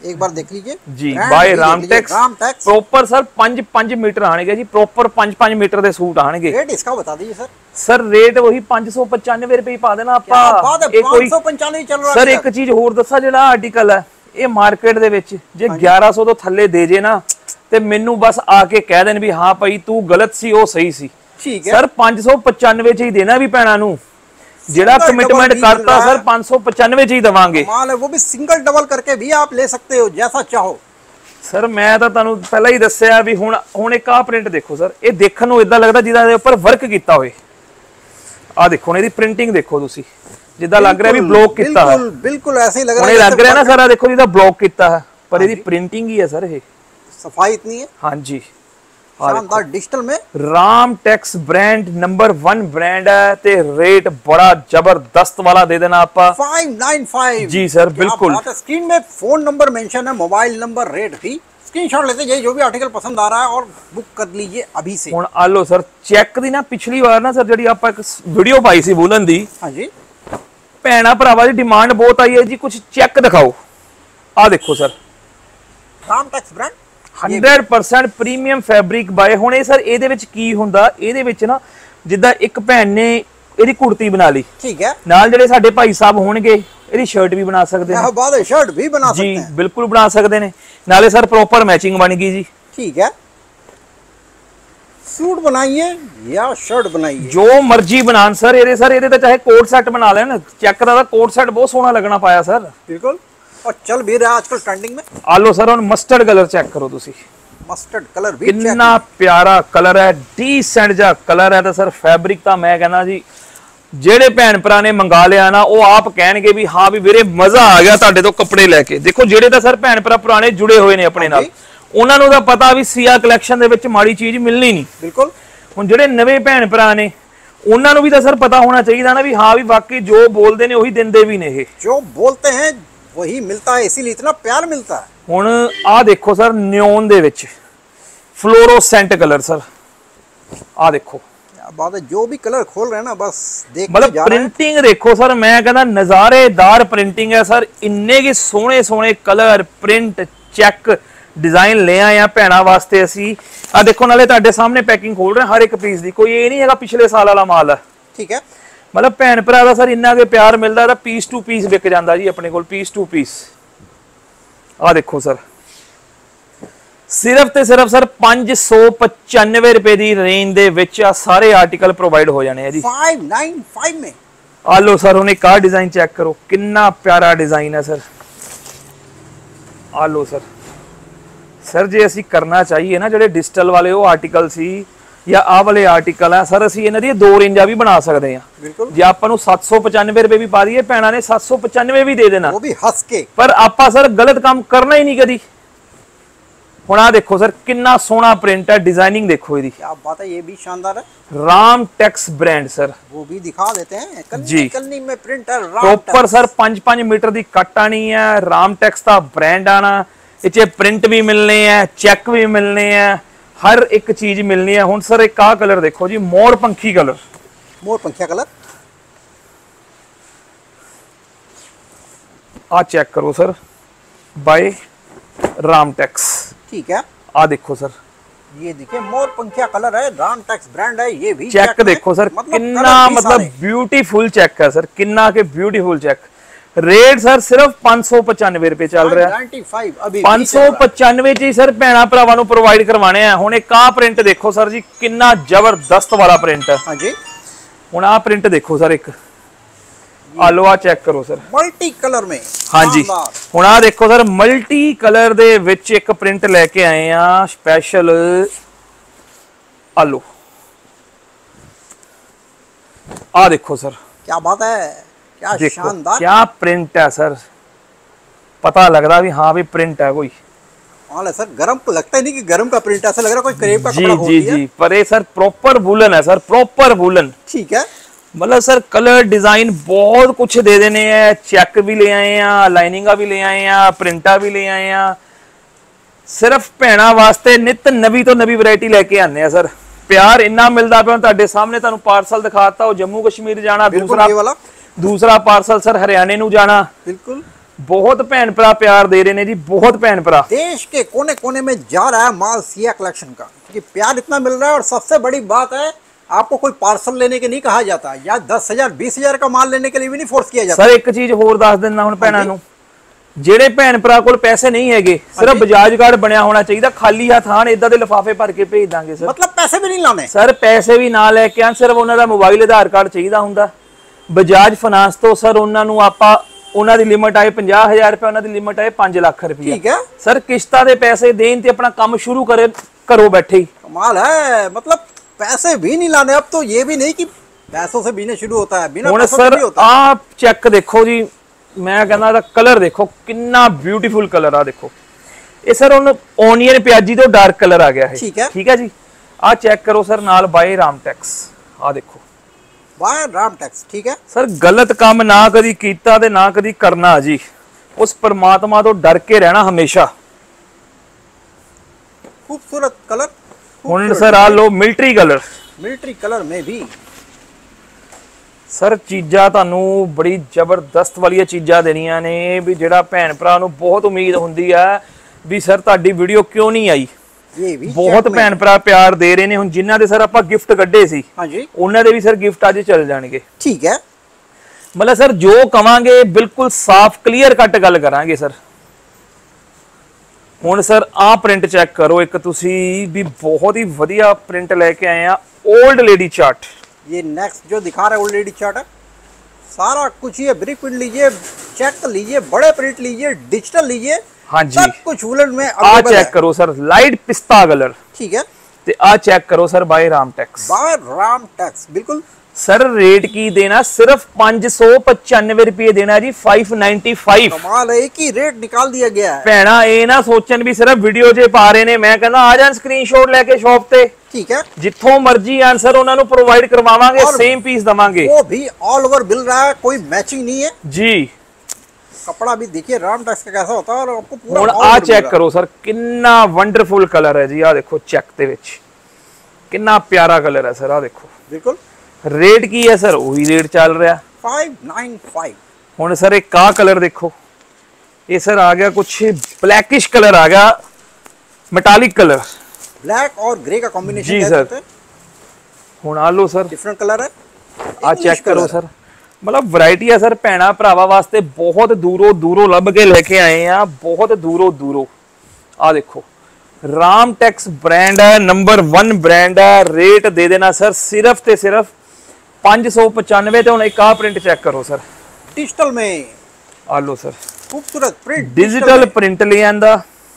एक बार देख लीजिए जी by Ramtex Ramtex proper sir पाँच पाँच मीटर आने जी प्रॉपर पाँच पाँच मीटर दे सूट आने। रेट इसका बता दीजिए सर। सर रेट वही पाँच सौ पचानवे रुपए ही पा देना आपा। पाँच सौ पचानवे चल रहा सर एक चीज होर दसा जेड़ा आर्टिकल है ये मार्केट दे विच जे ग्यारह सौ तो थल्ले दे जे ना ते मेनू बस आके कह देन भी हाँ भाई तू गलत सी वो सही सी। ठीक है सर पाँच सौ पचानवे च ही देना भी पैना नू जेड़ा कमिटमेंट करता सर पाँच सौ पचानवे च ही दवांगे। माल है वो भी सिंगल डबल करके भी आप ले सकते हो जैसा चाहो। सर मैं तो तुहानू पहला ही दस्सिया भी हुण हुण एक आ प्रिंट देखो सर ये देखण नू इदां लगदा जिदा दे उपर वर्क कीता होए। आ देखो इहदी प्रिंटिंग देखो तुसी जिदा लग रहा है भी ब्लॉक कीता है। बिल्कुल बिल्कुल ऐसे ही लग रहा है लग रहा है ना सर। देखो जिदा ब्लॉक कीता है पर इहदी प्रिंटिंग ही है सर। ये सफाई इतनी है। हाँ जी शानदार डिजिटल में Ramtex brand number one brand है ते रेट बड़ा जबरदस्त वाला दे देना आपा पाँच सौ पचानवे। जी सर बिल्कुल। स्क्रीन में फोन नंबर मेंशन है मोबाइल नंबर रेट भी स्क्रीनशॉट लेते जाइए जो भी आर्टिकल पसंद आ रहा है और बुक कर लीजिए अभी से। हुण आ लो सर चेक दी ना पिछली बार ना सर जड़ी आपा एक वीडियो पाई सी बोलन दी। हाँ जी भैणा भरावा दी डिमांड बहुत आई है जी कुछ चेक दिखाओ। आ देखो sir Ramtex brand hundred percent premium fabric by होने सर। ਇਹਦੇ ਵਿੱਚ ਕੀ ਹੁੰਦਾ ਇਹਦੇ ਵਿੱਚ ਨਾ ਜਿੱਦਾਂ ਇੱਕ ਭੈਣ ਨੇ ਇਹਦੀ ਕੁੜਤੀ ਬਣਾ ਲਈ ਠੀਕ ਹੈ ਨਾਲ ਜਿਹੜੇ ਸਾਡੇ ਭਾਈ ਸਾਹਿਬ ਹੋਣਗੇ ਇਹਦੀ ਸ਼ਰਟ ਵੀ ਬਣਾ ਸਕਦੇ ਨੇ। ਇਹ ਬਾਅਦ ਸ਼ਰਟ ਵੀ ਬਣਾ ਸਕਦੇ ਜੀ ਬਿਲਕੁਲ ਬਣਾ ਸਕਦੇ ਨੇ ਨਾਲੇ ਸਰ ਪ੍ਰੋਪਰ ਮੈਚਿੰਗ ਬਣ ਗਈ ਜੀ। ठीक है सूट बनाइए या शर्ट बनाइए जो मर्जी बनान सर। ਇਹਦੇ ਸਰ ਇਹਦੇ ਤਾਂ ਚਾਹੇ ਕੋਟ ਸੈੱਟ ਬਣਾ ਲੈਣ ਚੈੱਕ ਦਾ ਕੋਟ ਸੈੱਟ ਬਹੁਤ ਸੋਹਣਾ ਲੱਗਣਾ ਪਾਇਆ ਸਰ। बिल्कुल और चल भी रहा है आजकल ट्रेंडिंग में। आ लो सर ਹੁਣ ਮਸਟਰਡ ਕਲਰ ਚੈੱਕ ਕਰੋ ਤੁਸੀਂ मस्टर्ड कलर भी ਕਿੰਨਾ ਪਿਆਰਾ ਕਲਰ ਹੈ ਡੀਸੈਂਟ ਜਿਹਾ ਕਲਰ ਹੈ। ਤਾਂ ਸਰ ਫੈਬਰਿਕ ਤਾਂ ਮੈਂ ਕਹਿੰਦਾ ਜੀ ਜਿਹੜੇ ਭੈਣ ਭਰਾ ਨੇ ਮੰਗਾ ਲਿਆ ਨਾ ਉਹ ਆਪ ਕਹਿਣਗੇ ਵੀ ਹਾਂ ਵੀ ਵੀਰੇ ਮਜ਼ਾ ਆ ਗਿਆ ਤੁਹਾਡੇ ਤੋਂ ਕੱਪੜੇ ਲੈ ਕੇ। ਦੇਖੋ ਜਿਹੜੇ ਤਾਂ ਸਰ ਭੈਣ ਭਰਾ ਪੁਰਾਣੇ ਜੁੜੇ ਹੋਏ ਨੇ ਆਪਣੇ ਨਾਲ ਉਹਨਾਂ ਨੂੰ ਤਾਂ ਪਤਾ ਵੀ ਸੀਆ ਕਲੈਕਸ਼ਨ ਦੇ ਵਿੱਚ ਮਾੜੀ ਚੀਜ਼ ਮਿਲਣੀ ਨਹੀਂ। ਬਿਲਕੁਲ ਹੁਣ ਜਿਹੜੇ ਨਵੇਂ ਭੈਣ ਭਰਾ ਨੇ ਉਹਨਾਂ ਨੂੰ ਵੀ ਤਾਂ ਸਰ ਪਤਾ ਹੋਣਾ ਚਾਹੀਦਾ ਨਾ ਵੀ ਹਾਂ ਵੀ ਵਾਕਈ ਜੋ ਬੋਲਦੇ ਨੇ ਉਹੀ ਦਿੰਦੇ ਵੀ ਨੇ। ਇਹ जो बोलते हैं वही मिलता है इसीलिए इतना प्यार मिलता है। ਹੁਣ ਆਹ ਦੇਖੋ ਸਰ ਨਿਓਨ ਦੇ ਵਿੱਚ फ्लोरोसेंट कलर सर। आ देखो बात है जो भी कलर खोल रहे हैं ना बस देख मतलब प्रिंटिंग देखो सर मैं कहना नजारेदार प्रिंटिंग है सर। इन्ने के सोने सोने कलर प्रिंट चेक डिजाइन ले आए हैं भैणा वास्ते असी। आ देखो नाले तुहाडे सामने पैकिंग खोल रहे हैं हर एक पीस दी कोई ये नहीं है पिछले साल वाला माल है। ठीक है मतलब भैन भरा दा सर इन्ना के प्यार मिलता है पीस टू पीस बिक जाता जी अपने कोल पीस टू पीस। आ देखो सर सिर्फ ते सिर्फ सर पाँच सौ पचानवे रुपए की रेंज दे विच आ सारे आर्टिकल प्रोवाइड हो जाने हैं जी पाँच सौ पचानवे में। आ लो सर हुणे का डिजाइन चेक करो कितना प्यारा डिजाइन है सर। आ लो सर सर जे असी करना चाहिए ना जेडे डिजिटल वाले वो आर्टिकल सी या आ वाले आर्टिकल है सर असी इन्हां दी दो रेंजा भी बना सकते हैं। बिल्कुल जे आपां नूं सत्त सौ पचानवे रुपए भी पा दईए भैणां ने सत्त सौ पचानवे भी दे देना वो भी हंस के। पर आपां सर गलत काम करना ही नहीं कदी। ਹੁਣ ਆ ਦੇਖੋ ਸਰ ਕਿੰਨਾ ਸੋਹਣਾ ਪ੍ਰਿੰਟ ਹੈ डिजाइनिंग देखो ਇਹਦੀ क्या बात है ये भी शानदार है। रामटेक्स ब्रांड सर वो भी दिखा देते हैं कन्नी, जी कन्नी में प्रिंट है प्रॉपर सर पाँच पाँच मीटर दी कट आनी है रामटेक्स का ब्रांड आना इचे प्रिंट भी मिलने हैं चेक भी मिलने हैं हर एक चीज मिलनी है। हुण सर एक आ कलर देखो जी मोर पंखी कलर मोर पंखिया कलर आ चेक करो सर बाय रामटेक्स। ठीक है आ देखो सर ये देखिए मोर पंखिया कलर है रामटेक्स ब्रांड है ये भी चेक देखो सर कितना मतलब ब्यूटीफुल चेक है सर कितना के ब्यूटीफुल चेक। रेट सर सिर्फ पाँच सौ पचानवे रुपए चल रहा है पाँच सौ पचानवे च सर भैणा भरावां नूं प्रोवाइड करवाने हैं। हुण एक आ प्रिंट देखो सर जी कितना जबरदस्त वाला प्रिंट है। हाँ जी हुण आ प्रिंट देखो सर एक आलो आ चेक करो सर मल्टी कलर में। हाँ जी हुण आ देखो सर मल्टी कलर दे विच एक प्रिंट लेके आए हैं स्पेशल। आलो आ देखो सर क्या बात है क्या शानदार क्या प्रिंट है सर। पता लग रहा भी हाँ भी प्रिंट है कोई हाँ सर गरम लगता ही नहीं कि गरम का प्रिंट ऐसा लग रहा कोई क्रेप का जी कपड़ा जी जी पर ये सर प्रॉपर वूलन है सर प्रॉपर वूलन। ठीक है मतलब सर कलर डिजाइन बहुत कुछ दे देने हैं चेक भी ले आए हैं लाइनिंगा भी ले आए हैं प्रिंटा भी ले आए हैं। सिर्फ भैणा वास्ते नित नवी तो नवी वैरायटी लेके आने हैं सर। प्यार इन्ना मिलता पे तुहाडे सामने तुहानू पार्सल दिखाता हो जम्मू कश्मीर जाना दूसरा वाला दूसरा पार्सल सर हरियाणे नू जाना। बिल्कुल बहुत भैन भरा प्यार दे रहे ने जी, बहुत भैन भरा। देश के कोने कोने में जा रहा है माल सिया कलेक्शन का, क्योंकि प्यार इतना मिल रहा है। और सबसे बड़ी बात है, आपको कोई पार्सल लेने के नहीं कहा जाता, या दस हजार बीस हजार का माल लेने के लिए भी नहीं फोर्स किया जाता। सर एक चीज होर दस देना हुण भैणां नूं, ਜਿਹੜੇ ਭੈਣ ਭਰਾ ਕੋਲ ਪੈਸੇ ਨਹੀਂ ਹੈਗੇ, ਸਿਰਫ ਬਜਾਜ ਕਾਰਡ ਬਣਿਆ ਹੋਣਾ ਚਾਹੀਦਾ, ਖਾਲੀ ਹੱਥ ਆਣ ਇਦਾਂ ਦੇ ਲਿਫਾਫੇ ਭਰ ਕੇ ਭੇਜ ਦਾਂਗੇ ਸਰ। मतलब पैसे भी नहीं लाने ਸਰ, ਪੈਸੇ ਵੀ ਨਾ ਲੈ ਕੇ ਆਣ, ਸਿਰਫ ਉਹਨਾਂ ਦਾ ਮੋਬਾਈਲ ਆਧਾਰ ਕਾਰਡ ਚਾਹੀਦਾ ਹੁੰਦਾ। ਬਜਾਜ ਫਾਈਨਾਂਸ ਤੋਂ ਸਰ ਉਹਨਾਂ ਨੂੰ ਆਪਾਂ, ਉਹਨਾਂ ਦੀ ਲਿਮਟ ਆਏ ਪੰਜਾਹ ਹਜ਼ਾਰ ਰੁਪਏ, ਉਹਨਾਂ ਦੀ ਲਿਮਟ ਆਏ ਪੰਜ ਲੱਖ ਰੁਪਏ। ठीक है, ਸਰ ਕਿਸ਼ਤਾਂ ਦੇ ਪੈਸੇ ਦੇਣ ਤੇ ਆਪਣਾ ਕੰਮ ਸ਼ੁਰੂ ਕਰੇ, ਘਰੋਂ ਬੈਠੇ ਹੀ। कमाल है। मतलब पैसे भी नहीं लाने। अब तो ये भी नहीं कि पैसों से बिजनेस शुरू होता है, बिना ਹੁਣ पैसों से ਸਰ नहीं होता। ਆਹ ਚੈੱਕ ਦੇਖੋ ਜੀ, ਮੈਂ ਕਹਿੰਦਾ ਇਹਦਾ ਕਲਰ ਦੇਖੋ ਕਿੰਨਾ ਬਿਊਟੀਫੁਲ ਕਲਰ ਆ। ਦੇਖੋ ਇਹ ਸਰ ਹੁਣ ਓਨੀਅਨ ਪਿਆਜੀ ਤੋਂ ਡਾਰਕ ਕਲਰ ਆ ਗਿਆ ਹੈ। ठीक है, ਠੀਕ ਹੈ ਜੀ। ਆਹ ਚੈੱਕ ਕਰੋ ਸਰ, ਨਾਲ ਬਾਏ ਰਾਮਟੈਕਸ। ਆਹ ਦੇਖੋ बाय रामटेक्स। ठीक है ਸਰ, ਗਲਤ ਕੰਮ ਨਾ ਕਦੀ ਕੀਤਾ ਤੇ ਨਾ ਕਦੀ ਕਰਨਾ ਜੀ। ਉਸ ਪਰਮਾਤਮਾ ਤੋਂ ਡਰ ਕੇ ਰਹਿਣਾ ਹਮੇਸ਼ਾ। खूबसूरत कलर। ਹੁਣ ਸਰ ਆ ਲੋ ਮਿਲਟਰੀ ਕਲਰ, मिलिट्री कलर में भी ਸਰ ਚੀਜ਼ਾਂ ਤੁਹਾਨੂੰ ਬੜੀ ਜ਼ਬਰਦਸਤ ਵਾਲੀਆਂ ਚੀਜ਼ਾਂ ਦੇਣੀਆਂ ਨੇ ਵੀ ਜਿਹੜਾ ਭੈਣ ਭਰਾ ਨੂੰ ਬਹੁਤ ਉਮੀਦ ਹੁੰਦੀ ਆ ਵੀ ਸਰ ਤੁਹਾਡੀ ਵੀਡੀਓ ਕਿਉਂ ਨਹੀਂ ਆਈ। ये भी ਬਹੁਤ check में। ਭੈਣ ਭਰਾ ਪਿਆਰ ਦੇ ਰਹੇ ਨੇ। ਹੁਣ ਜਿਨ੍ਹਾਂ ਦੇ ਸਰ ਆਪਾਂ ਗਿਫਟ ਕੱਢੇ ਸੀ, हाँ जी, ਉਹਨਾਂ ਦੇ ਵੀ ਸਰ ਗਿਫਟ ਅੱਜ ਚੱਲ ਜਾਣਗੇ। ठीक है। ਮਤਲਬ ਸਰ ਜੋ ਕਵਾਂਗੇ ਬਿਲਕੁਲ ਸਾਫ਼ ਕਲੀਅਰ ਕੱਟ ਗੱਲ ਕਰਾਂਗੇ ਸਰ। ਹੁਣ ਸਰ ਆਹ ਪ੍ਰਿੰਟ ਚੈੱਕ ਕਰੋ ਇੱਕ ਤੁਸੀਂ, ਵੀ ਬਹੁਤ ਹੀ ਵਧੀਆ ਪ੍ਰਿੰਟ ਲੈ ਕੇ ਆਏ ਆ। ओल्ड लेडी चार्ट, ये नेक्स्ट जो दिखा रहा है ओल्ड लेडी चार्ट है। सारा कुछ ये ब्रिक प्रिंट लीजिए, चेक लीजिए, बड़े प्रिंट लीजिए, डिजिटल लीजिए, हाँ जी। सब कुछ वुलन में आ अवेलेबल चेक है। करो सर, लाइट पिस्ता कलर। ठीक है, ते आ चेक करो sir, by Ramtex. By Ramtex, बिल्कुल सर रेट की देना सिर्फ पांच सौ पचानवे रुपये देना जी, फाइव नाइनटी फाइव। कमाल है, एक ही रेट निकाल दिया गया है। ਭੈਣਾ ਇਹ ਨਾ ਸੋਚਣ ਵੀ ਸਿਰਫ ਵੀਡੀਓ 'ਚ ਪਾ ਰਹੇ ਨੇ। ਮੈਂ ਕਹਿੰਦਾ ਆ ਜਾਣ ਸਕਰੀਨਸ਼ਾਟ ਲੈ ਕੇ ਸ਼ਾਪ ਤੇ, ठीक है, ਜਿੱਥੋਂ ਮਰਜ਼ੀ ਆਨਸਰ ਉਹਨਾਂ ਨੂੰ ਪ੍ਰੋਵਾਈਡ ਕਰਵਾਵਾਂਗੇ, और ਸੇਮ ਪੀਸ ਦਵਾਂਗੇ वो भी ऑल ओवर मिल रहा है, कोई मैचिंग नहीं है। जी। कपड़ा भी देखिए रामटेक्स का कैसा होता है, और आपको पूरा ਹੁਣ all ਆ over मिल ਚੈੱਕ रहा है। ਕਰੋ ਸਰ, ਕਿੰਨਾ ਵੰਡਰਫੁਲ ਕਲਰ ਹੈ ਜੀ। ਆ ਦੇਖੋ ਚੈੱਕ ਦੇ ਵਿੱਚ ਕਿੰਨਾ ਪਿਆਰਾ ਕਲਰ ਹੈ ਸਰ। ਆ ਦੇਖੋ बिल्कुल ਰੇਟ ਕੀ ਹੈ ਸਰ, ਉਹੀ ਰੇਟ ਚੱਲ ਰਿਹਾ। Five nine five. ਹੁਣ ਸਰ ਇੱਕ ਆ ਕਲਰ ਦੇਖੋ, ਇਹ ਸਰ ਆ ਗਿਆ ਕੁਛ ਬਲੈਕਿਸ਼ ਕਲਰ ਆ ਗਿਆ, ਮੈਟਾਲਿਕ ਕਲਰ। ब्लैक और ग्रे का कॉम्बिनेशन जी कह सर। सकते हैं। ਹੁਣ ਆ ਲੋ ਸਰ, डिफरेंट कलर है। ਆ ਚੈੱਕ ਕਰੋ ਸਰ। ਮਤਲਬ ਵੈਰਾਈਟੀ ਆ ਸਰ, ਭੈਣਾ ਭਰਾਵਾਂ ਵਾਸਤੇ ਬਹੁਤ ਦੂਰੋਂ ਦੂਰੋਂ ਲੱਭ ਕੇ ਲੈ ਕੇ ਆਏ ਆ, ਬਹੁਤ ਦੂਰੋਂ ਦੂਰੋਂ। ਆ ਦੇਖੋ ਰਾਮਟੈਕਸ ਬ੍ਰਾਂਡ ਹੈ, ਨੰਬਰ वन ਬ੍ਰਾਂਡ ਹੈ। ਰੇਟ ਦੇ ਦੇਣਾ ਸਰ ਸਿਰਫ ਤੇ ਸਿਰਫ पांच सौ पचानवे। ਤੇ ਹੁਣ ਇੱਕ ਆ ਪ੍ਰਿੰਟ ਚੈੱਕ ਕਰੋ ਸਰ, डिजिटल में ਆ ਲੋ ਸਰ, खूबसूरत प्रिंट डिजिटल ਪ੍ਰਿੰਟ ਲੈ ਆਂਦਾ।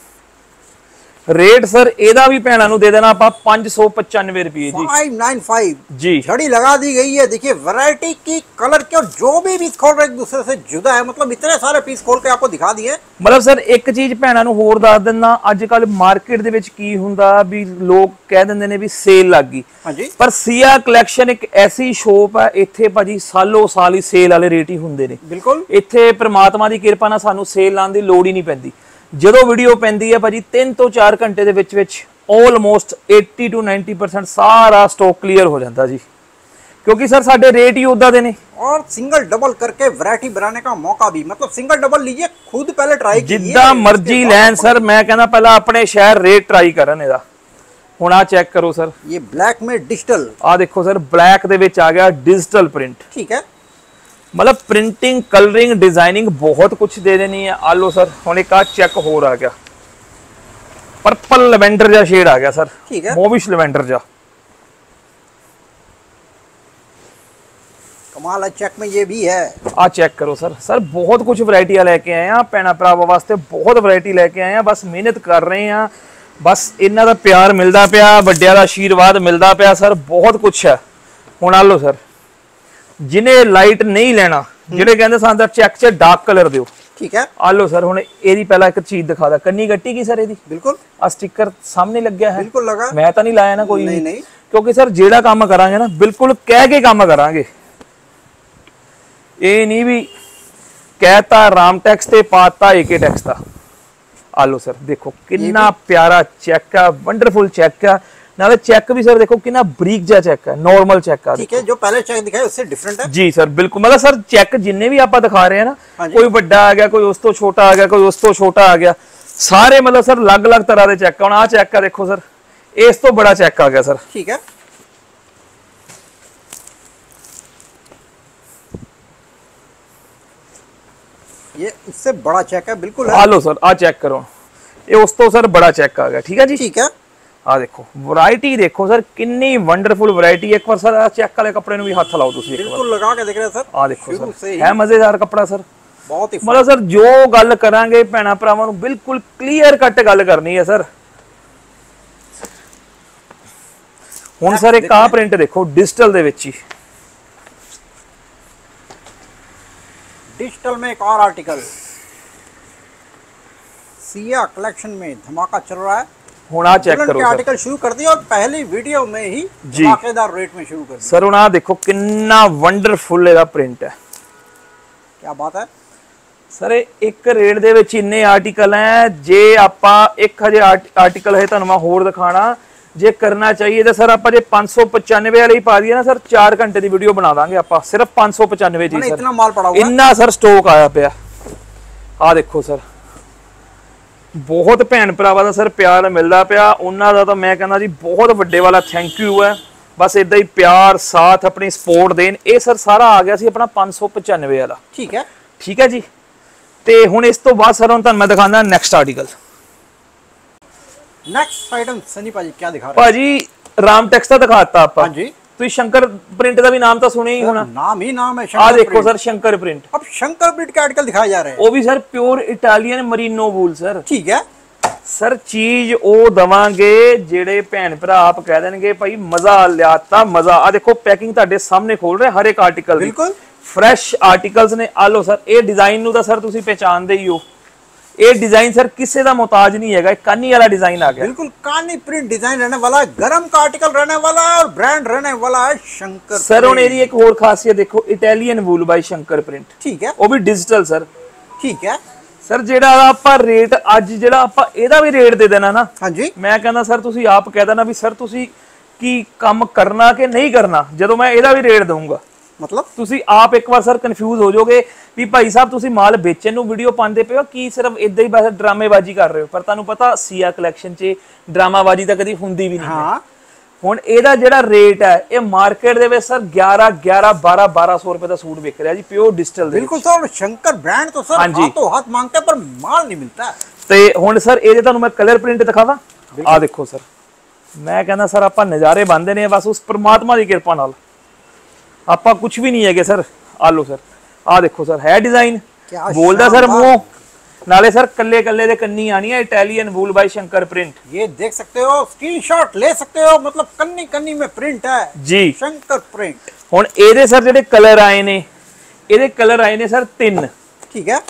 रेट सर ਇਹਦਾ भी ਭੈਣਾਂ ਨੂੰ ਦੇ ਦੇਣਾ ਆਪਾਂ पांच सौ पचानवे रुपए जी, फाइव नाइन फाइव। जी। झड़ी लगा दी गई है। देखिए वैरायटी की, कलर के, और जो भी पीस खोल रहे एक दूसरे से जुदा है। मतलब इतने सारे पीस खोल के आपको दिखा दिए। ਮਤਲਬ ਸਰ ਇੱਕ ਚੀਜ਼ ਭੈਣਾਂ ਨੂੰ ਹੋਰ ਦੱਸ ਦਿੰਦਾ, ਅੱਜ ਕੱਲ ਮਾਰਕੀਟ ਦੇ ਵਿੱਚ ਕੀ ਹੁੰਦਾ ਵੀ ਲੋਕ ਕਹਿ ਦਿੰਦੇ ਨੇ ਵੀ ਸੇਲ ਲੱਗ ਗਈ। हाँ जी, ਪਰ ਸੀਆ ਕਲੈਕਸ਼ਨ ਇੱਕ ਐਸੀ ਸ਼ੋਪ ਹੈ, ਇੱਥੇ ਭਾਜੀ ਸਾਲੋ ਸਾਲ ਹੀ ਸੇਲ ਵਾਲੇ ਰੇਟ ਹੀ ਹੁੰਦੇ ਨੇ। बिल्कुल ਇੱਥੇ ਪ੍ਰਮਾਤਮਾ ਦੀ ਕਿਰਪਾ ਨਾਲ ਸਾਨੂੰ ਸੇਲ ਲਾਉਣ ਦੀ ਲੋੜ ਹੀ ਨਹੀਂ ਪੈਂਦੀ। ਜਦੋਂ ਵੀਡੀਓ ਪੈਂਦੀ ਹੈ ਭਾਜੀ ਤਿੰਨ ਤੋਂ ਚਾਰ ਘੰਟੇ ਦੇ ਵਿੱਚ ਵਿੱਚ ਆਲਮੋਸਟ अस्सी to नब्बे परसेंट ਸਾਰਾ ਸਟਾਕ ਕਲੀਅਰ ਹੋ ਜਾਂਦਾ ਜੀ, ਕਿਉਂਕਿ ਸਰ ਸਾਡੇ ਰੇਟ ਹੀ ਉਦਾਂ ਦੇ ਨੇ। और सिंगल डबल करके वैरायटी बनाने का मौका भी। मतलब सिंगल डबल लीजिए, खुद पहले ट्राई कीजिए। ਜਿੱਦਾਂ ਮਰਜ਼ੀ ਲੈਣ ਸਰ, ਮੈਂ ਕਹਿੰਦਾ ਪਹਿਲਾਂ ਆਪਣੇ ਸ਼ਹਿਰ ਰੇਟ ਟਰਾਈ ਕਰਨ ਇਹਦਾ। ਹੁਣ ਆ ਚੈੱਕ ਕਰੋ ਸਰ, ये ब्लैक में डिजिटल। ਆ ਦੇਖੋ ਸਰ, ਬਲੈਕ ਦੇ ਵਿੱਚ ਆ ਗਿਆ ਡਿਜੀਟਲ ਪ੍ਰਿੰਟ। ठीक है, मतलब प्रिंटिंग, कलरिंग, डिजाइनिंग बहुत कुछ दे देनी है। आ लो सर, ਹੁਣ ਇੱਕ ਆ ਚੈੱਕ ਹੋਰ ਆ ਗਿਆ, पर्पल लैवेंडर जा शेड आ गया सर, ठीक है, मोविश लैवेंडर जा। कमाल है, चेक में ये भी है। आ चेक करो सर, सर बहुत कुछ वैरायटी लेके आए हैं भैन भरावां वास्ते, बहुत वैरायटी लेके आए हैं। बस मेहनत कर रहे हैं, बस इन्हां दा प्यार मिलदा पिया, वड्डियां दा आशीर्वाद मिलदा पिया सर, बहुत कुछ है। हुण आ लो सर, जिन्हें लाइट नहीं लेना, जिहड़े कहंदे सानू चेक च डार्क कलर दिओ, ठीक है, आ लो सर। हुण एदी पहला एक चीज दिखा दा, कन्नी गट्टी की सर एदी, बिल्कुल आ स्टिकर सामने लग गया है, बिल्कुल लगा, मैं तो नहीं लाया ना कोई नहीं नहीं, क्योंकि सर जेड़ा काम करांगे ना बिल्कुल कह के काम करांगे, ये नहीं भी कहता रामटेक्स ते पाता एके टैक्स का। आ लो सर, देखो कितना प्यारा चेक है, वंडरफुल चेक है, नाले चेक भी सर देखो कितना बरीक जा चेक है, नॉर्मल चेक है। ठीक है, जो पहले चेक दिखाया उससे डिफरेंट है जी सर बिल्कुल। मतलब सर चेक जिन्ने भी आप दिखा रहे हैं ना, कोई बड़ा आ गया, कोई उस तो छोटा आ गया, कोई उस तो छोटा आ गया, सारे मतलब सर अलग अलग तरह के चेक। आ चेक का देखो सर, इस तो बड़ा चेक आ गया सर। ठीक है, ये उससे बड़ा चेक है बिल्कुल है। आ लो सर, आ चेक करो, ये उस तो सर बड़ा चेक आ गया। ठीक है जी, ठीक है। आ देखो वैरायटी देखो सर, कितनी वंडरफुल वैरायटी। एक बार सर आ चेक वाले कपड़े ਨੂੰ भी हाथ लाओ तुसी, बिल्कुल लगा के देख रहे सर। आ देखो सर, है मजेदार कपड़ा सर, बहुत ही। मतलब सर जो गल करांगे भैणा भरावां ਨੂੰ बिल्कुल क्लियर कट गल करनी है सर। ਹੁਣ सर एक आ प्रिंट देखो डिजिटल ਦੇ ਵਿੱਚ ही, डिजिटल में एक और आर्टिकल सिया कलेक्शन में धमाका चल रहा है। ਹੁਣ आ चेक करो सर, आर्टिकल शुरू कर दिया और पहली वीडियो में ही धमाकेदार रेट में शुरू कर दिया सर। ਹੁਣ आ देखो कितना वंडरफुल ਇਹਦਾ प्रिंट है, क्या बात है सर। एक रेट ਦੇ ਵਿੱਚ ਇੰਨੇ ਆਰਟੀਕਲ ਹੈ, ਜੇ ਆਪਾਂ ਇੱਕ ਹਜੇ ਆਰਟੀਕਲ ਹੈ ਤੁਹਾਨੂੰ ਮੈਂ ਹੋਰ ਦਿਖਾਣਾ। ਜੇ ਕਰਨਾ चाहिए तो सर आप जे पाँच सौ पचानवे वाले ही पा दिए ना सर, चार घंटे की वीडियो बना देंगे आप, सिर्फ पाँच सौ पचानवे जी सर। इतना माल पड़ा हुआ है, इन्ना सर स्टॉक आया पिया। आ देखो सर, बहुत भैन भरावां दा सर प्यार मिलता पिया, उन्हां दा तां मैं कहना जी बहुत वड्डे वाला थैंक यू है। बस इदां ही प्यार साथ अपनी सपोर्ट देन। ये सर सारा आ गया सी अपना पाँच सौ पचानवे वाला। ठीक है, ठीक है जी। तो हुण इस तो बाद सर हुण तुहानूं मैं दिखाना next article. Next item Sunny भाजी क्या दिखा रहे हैं? भाजी राम टेक्स का दिखाता आप। हाँ जी, तो शंकर प्रिंट का भी नाम तो सुने ही होना। नाम ही नाम है आ शंकर देखो प्रिंट। Sir Shankar print. अब शंकर प्रिंट के आर्टिकल दिखाए जा रहे हैं, वो भी sir pure Italian merino wool sir. ठीक है सर, चीज ओ दवांगे जेड़े भैन भरा आप कह देंगे भाई मजा लियाता मजा। आ देखो पैकिंग ਤੁਹਾਡੇ सामने खोल रहे हर एक आर्टिकल, बिल्कुल फ्रेश आर्टिकल्स ने। आ लो सर, ये डिजाइन नु तो सर तुसी पहचानदे ही हो, ये डिजाइन सर किसी का मुताज नहीं है, कानी वाला डिजाइन आ गया। बिल्कुल कानी प्रिंट डिजाइन रहने वाला है, गरम का आर्टिकल रहने वाला है और ब्रांड रहने वाला है शंकर सर। और एक और खासियत देखो, Italian wool by Shankar print. ठीक है, वो भी डिजिटल सर। ठीक है सर, जेड़ा आपा रेट अज जेड़ा आपा एदा भी रेट दे देना ना, हाँ जी, मैं कहना सर तुसी आप कह देना भी सर तुसी की काम करना कि नहीं करना, जदों मैं एदा भी रेट दूंगा मतलब तुसी आप एक बार सर कंफ्यूज हो जाओगे भी भाई साहब तुसी माल बेचन नु वीडियो पांदे पे हो कि सिर्फ इदा ही बस ड्रामेबाजी कर रहे हो। पर तुहानू पता सिया कलेक्शन च ड्रामाबाजी तां कदी हुंदी भी नहीं। हाँ, हुण एदा जेड़ा रेट है ये मार्केट दे विच सर ग्यारह ग्यारह बारह बारह सौ रुपए दा सूट बिक रहा जी प्योर डिजिटल दे। बिल्कुल सर, शंकर ब्रांड तो सर हाथों हाथ मांगते हैं पर माल नहीं मिलता। ते हुण सर एदे तुहानू मैं कलर प्रिंट दिखावा। आ देखो सर, मैं कहना सर आपां नज़ारे बंदे ने बस उस परमात्मा दी किरपा नाल, आपां कुछ भी नहीं है सर। आ लो सर, आ देखो सर है डिजाइन, बोलदा सर मुंह नाले सर कल्ले कल्ले दे कन्नी आनी है Italian wool by Shankar print. ये देख सकते हो, स्क्रीनशॉट ले सकते हो, मतलब कन्नी कन्नी में प्रिंट है जी शंकर प्रिंट। हुण एदे सर जेडे कलर आए ने, एदे कलर आए ने सर तीन। ठीक है,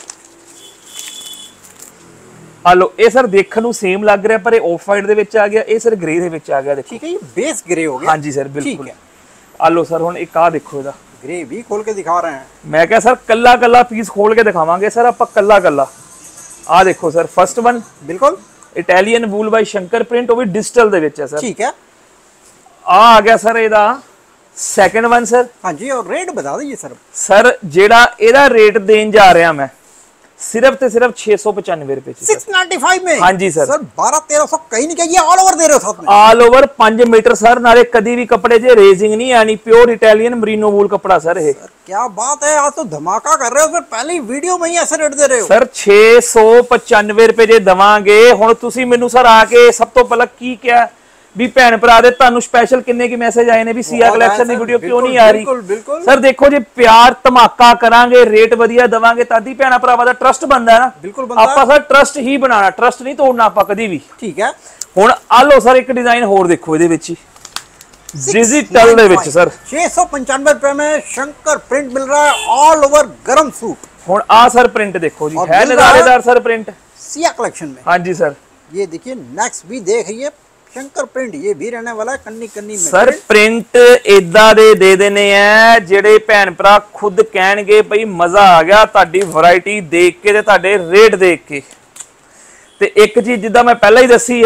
आ लो ये सर देखने नूं सेम लग रहा पर ये ऑफ वाइट दे विच आ गया, ये सर ग्रे दे विच आ गया। देखो ठीक है, ये बेस ग्रे हो गया। हाँ जी सर बिल्कुल। आ लो सर हुण एक आ देखो इहदा ग्रे भी खोल के दिखा रहे हैं। मैं क्या सर कल्ला कल्ला पीस खोल के दिखावांगे सर आप कल्ला कल्ला। आ देखो सर फर्स्ट वन बिल्कुल Italian wool by Shankar print, वो भी डिजिटल दे विच है सर। ठीक है, आ आ गया सर एदा सेकंड वन सर। हाँ जी, और रेट बता दीजिए सर। सर जेड़ा एदा रेट देन जा रहा मैं सिर्फ ते सिर्फ छह सौ पचानवे रुपए छह सौ पचानवे में। हाँ जी सर, सर बारह तेरह सौ कहीं नहीं कहिए, ऑल ओवर दे रहे हो साथ में। ऑल ओवर पांच मीटर सर, नाले कदी भी कपड़े जे रेजिंग नहीं आनी, प्योर इटालियन मरीनो वूल कपड़ा सर है। सर क्या बात है, आज तो धमाका कर रहे हो, फिर पहली वीडियो में ही ऐसे रेट दे रहे हो। सर छह सौ पचानवे रुपए जे दवांगे। हुण तुसी मैनू सर आके सब तो पहला की क्या भी भैन भरा दे तुहानू स्पेशल किन्ने की मैसेज आए ने भी सिया कलेक्शन दी वीडियो क्यों नहीं आ रही। बिल्कुल बिल्कुल सर देखो जे प्यार धमाका करांगे, रेट वधिया दवांगे तादी भैन भरावां दा ट्रस्ट बनदा है ना। बिल्कुल बनदा है। आपां सर ट्रस्ट ही बनाना, ट्रस्ट नहीं तोड़ना आपां कदी भी। ठीक है, हुण आ लो सर एक डिजाइन होर देखो इहदे विच ही डिजिटल दे विच सर छह सौ पंचानवे रुपए में शंकर प्रिंट मिल रहा है, ऑल ओवर गरम सूट। हुण आ सर प्रिंट देखो जी, है नजारेदार सर प्रिंट सिया कलेक्शन में। हाँ जी सर, ये देखिए नेक्स्ट भी देखिए शंकर प्रिंट, ये भी रहने वाला है कन्नी कन्नी में। सर प्रिंट इदा दे दे देने हैं जेडे भैन भरा खुद कहणगे भाई मजा आ गया तुहाडी वैरायटी देख के ते तुहाडे रेट देख के। ते एक चीज जिद्दां मैं पहला ही दसी है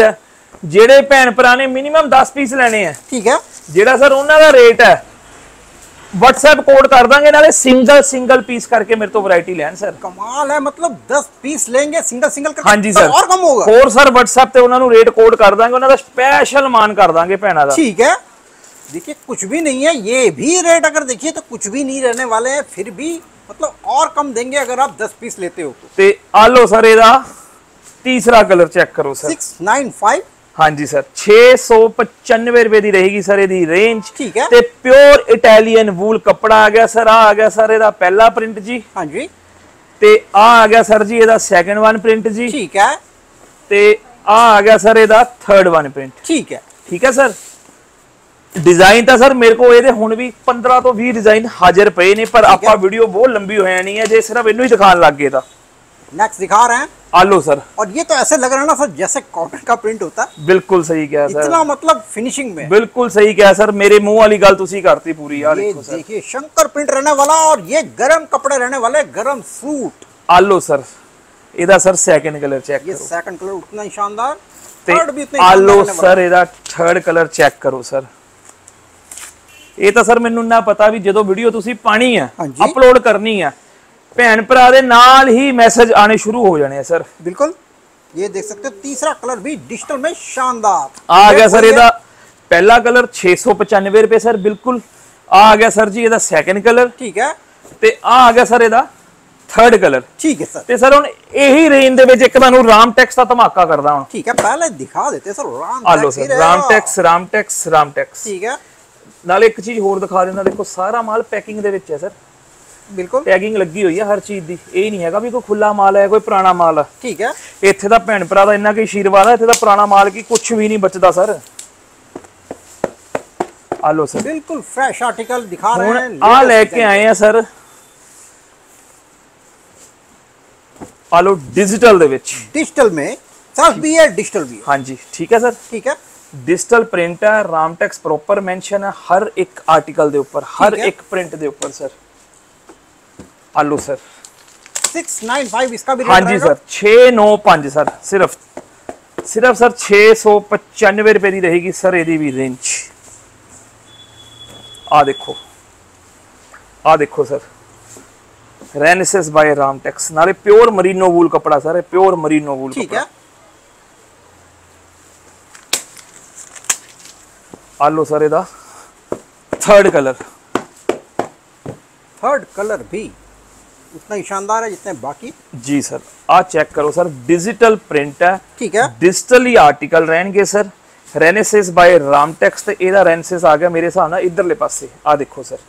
ਜਿਹੜੇ ਭੈਣ ਭਰਾ ਨੇ ਮਿਨੀਮਮ दस ਪੀਸ ਲੈਣੇ ਆ, ठीक है, ਜਿਹੜਾ ਸਰ ਉਹਨਾਂ ਦਾ ਰੇਟ ਹੈ WhatsApp ਕੋਡ ਕਰ ਦਾਂਗੇ, ਨਾਲੇ ਸਿੰਗਲ ਸਿੰਗਲ ਪੀਸ ਕਰਕੇ ਮੇਰੇ ਤੋਂ ਵੈਰਾਈਟੀ ਲੈਣ ਸਰ। कमाल है, मतलब दस पीस लेंगे सिंगल सिंगल करके, हाँ जी सर, और कम होगा। ਹੋਰ ਸਰ WhatsApp ਤੇ ਉਹਨਾਂ ਨੂੰ ਰੇਟ ਕੋਡ ਕਰ ਦਾਂਗੇ, ਉਹਨਾਂ ਦਾ ਸਪੈਸ਼ਲ ਮਾਨ ਕਰ ਦਾਂਗੇ ਭੈਣਾਂ ਦਾ। ठीक है, देखिए कुछ भी नहीं है, ये भी रेट अगर देखिए तो कुछ भी नहीं रहने वाले हैं, फिर भी मतलब और कम देंगे अगर आप दस पीस लेते हो तो। ਤੇ ਆ ਲਓ ਸਰ ਇਹਦਾ ਤੀਸਰਾ ਕਲਰ ਚੈੱਕ ਕਰੋ ਸਰ। सिक्स नाइन फाइव, ਹਾਂਜੀ ਸਰ, छे सौ पचानवे रुपए ਦੀ ਰਹੇਗੀ ਸਰ ਇਹਦੀ ਰੇਂਜ। ठीक है, ਤੇ ਪਿਓਰ ਇਟਾਲੀਅਨ ਵੂਲ ਕੱਪੜਾ ਆ ਗਿਆ ਸਰ। ਆ ਆ ਗਿਆ ਸਰ ਇਹਦਾ ਪਹਿਲਾ ਪ੍ਰਿੰਟ ਜੀ, हाँ जी, ਤੇ ਆ ਆ ਗਿਆ ਸਰ ਜੀ ਇਹਦਾ ਸੈਕੰਡ ਵਨ ਪ੍ਰਿੰਟ ਜੀ, ठीक है, ਤੇ ਆ ਆ ਗਿਆ ਸਰ ਇਹਦਾ ਥਰਡ ਵਨ ਪ੍ਰਿੰਟ। ठीक है, ਠੀਕ ਹੈ ਸਰ। ਡਿਜ਼ਾਈਨ ਤਾਂ ਸਰ ਮੇਰੇ ਕੋਲ ਇਹਦੇ ਹੁਣ ਵੀ पंद्रह ਤੋਂ बीस ਡਿਜ਼ਾਈਨ ਹਾਜ਼ਰ ਪਏ ਨੇ, ਪਰ ਆਪਾਂ ਵੀਡੀਓ ਬਹੁਤ ਲੰਬੀ ਹੋ ਜਾਣੀ ਹੈ ਜੇ ਸਿਰਫ ਇਹਨੂੰ ਹੀ ਦਿਖਾਉਣ ਲੱਗ ਗਏ ਤਾਂ। नेक्स्ट दिखा रहे हैं, ਆਲੋ ਸਰ, और ये तो ऐसे लग रहा है ना सर जैसे कॉटन का प्रिंट होता है, ਬਿਲਕੁਲ ਸਹੀ ਕਿਹਾ ਸਰ, इतना मतलब फिनिशिंग में। ਬਿਲकुल ਸਹੀ ਕਿਹਾ ਸਰ, ਮੇਰੇ ਮੂੰਹ ਵਾਲੀ ਗੱਲ ਤੁਸੀਂ ਕਰਤੀ ਪੂਰੀ। ਆ ये ਦੇਖੋ ਸਰ, देखिए शंकर प्रिंट रहने वाला, और ये गरम कपड़े रहने वाले, गरम सूट। ਆਲੋ ਸਰ ਇਹਦਾ ਸਰ ਸੈਕੰਡ ਕਲਰ ਚੈੱਕ ये ਕਰੋ, सेकंड कलर उतना ही शानदार, ਤੇ थर्ड भी उतना ही ਆਲੋ शानदार रहने वाला। ਸਰ ਇਹਦਾ ਥਰਡ ਕਲਰ ਚੈੱਕ ਕਰੋ ਸਰ। ਇਹ ਤਾਂ ਸਰ ਮੈਨੂੰ ਨਾ ਪਤਾ ਵੀ ਜਦੋਂ ਵੀਡੀਓ ਤੁਸੀਂ ਪਾਣੀ ਆ, ਹਾਂਜੀ। ਅਪਲੋਡ ਕਰਨੀ ਆ, ਭੈਣ ਭਰਾ ਦੇ ਨਾਲ ਹੀ ਮੈਸੇਜ ਆਣੇ ਸ਼ੁਰੂ ਹੋ ਜਾਣੇ ਆ ਸਰ। बिल्कुल, ये देख सकते हो तीसरा कलर भी डिजिटल में शानदार ਆ ਗਿਆ ਸਰ ਇਹਦਾ ਪਹਿਲਾ ਕਲਰ छे सौ पचानवे ਰੁਪਏ ਸਰ, ਬਿਲਕੁਲ। ਆ ਗਿਆ ਸਰ ਜੀ ਇਹਦਾ ਸੈਕੰਡ ਕਲਰ, ठीक है, ਤੇ ਆ ਆ ਗਿਆ ਸਰ ਇਹਦਾ ਥਰਡ ਕਲਰ। ठीक है सर, ਤੇ ਸਰ ਹੁਣ ਇਹੀ ਰੇਂਜ ਦੇ ਵਿੱਚ ਇੱਕ ਤੁਹਾਨੂੰ ਰਾਮਟੈਕਸ ਦਾ ਧਮਾਕਾ ਕਰਦਾ ਹੁਣ। ठीक है, पहले दिखा देते सर राम ਆ ਲਓ ਸਰ, ਰਾਮਟੈਕਸ ਰਾਮਟੈਕਸ ਰਾਮਟੈਕਸ। ठीक है, ਨਾਲੇ ਇੱਕ ਚੀਜ਼ ਹੋਰ ਦਿਖਾ ਦਿੰਦਾ, ਦੇਖੋ ਸਾਰਾ ਮਾਲ ਪੈਕਿੰਗ ਦੇ ਵਿੱਚ ਹੈ ਸਰ, बिल्कुल, ਟੈਗਿੰਗ ਲੱਗੀ ਹੋਈ ਹੈ ਹਰ ਚੀਜ਼ ਦੀ। ਇਹ ਨਹੀਂ ਹੈਗਾ ਵੀ ਕੋਈ ਖੁੱਲਾ ਮਾਲ ਹੈ, ਕੋਈ ਪੁਰਾਣਾ ਮਾਲ ਹੈ। ठीक है, ਇੱਥੇ ਦਾ ਭੈਣ ਭਰਾ ਦਾ ਇੰਨਾ ਕਿ ਆਸ਼ੀਰਵਾਦ ਹੈ, ਇੱਥੇ ਦਾ ਪੁਰਾਣਾ ਮਾਲ ਕੀ ਕੁਝ ਵੀ ਨਹੀਂ ਬਚਦਾ ਸਰ। ਆ ਲਓ ਸਰ, बिल्कुल फ्रेश आर्टिकल दिखा रहे हैं। ਹੁਣ ਆ ਲੈ ਕੇ ਆਏ ਆ ਸਰ, ਆ ਲਓ ਡਿਜੀਟਲ ਦੇ ਵਿੱਚ। डिजिटल में सर्फ भी है, डिजिटल भी है। ਹਾਂਜੀ ਠੀਕ ਹੈ ਸਰ, ठीक है, डिजिटल प्रिंट है, रामटेक्स प्रॉपर मेंशन है हर एक आर्टिकल दे ऊपर, हर है। एक प्रिंट दे ऊपर सर। आलू सर, सिक्स नाइन फाइव इसका भी हाँ रेट जी रहेगा? सर, छे नौ पांच सर, सिर्फ सिर्फ सर छे सौ पचानवे रुपए की रहेगी सर एदी भी रेंज। आ देखो, आ देखो सर, रेनेसेस बाय रामटेक्स, नाले प्योर मरीनो वूल कपड़ा सर, प्योर मरीनो वूल ठीक कपड़ा। है, आलो सर एदा थर्ड कलर, थर्ड कलर भी उतना ही शानदार है जितने बाकी। जी सर। आ चेक करो सर, डिजिटल प्रिंट है, ठीक है, डिजिटल ही आर्टिकल रहणगे सर। रेनेसेस बाय रामटेक्स ते एदा रेनेसेस आ गया मेरे हिसाब नाल इधरले पासे। आ देखो सर,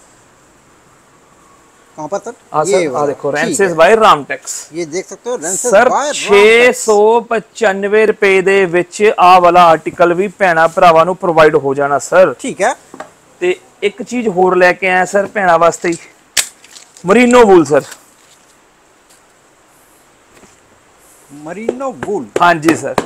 कहां पर सर? आ ये सर, आ वाला। देखो ठीक रेनेसेस है, बाय रामटेक्स ये देख सकते हो रेंसेस सर। बाय छे सौ पचानवे रुपए दे विच आ वाला आर्टिकल भी भैणा भरावां नूं प्रोवाइड हो जाना सर। ठीक है, ते एक चीज होर लेके आया सर भैणा वास्ते, merino wool sir. Merino wool, हाँ जी सर,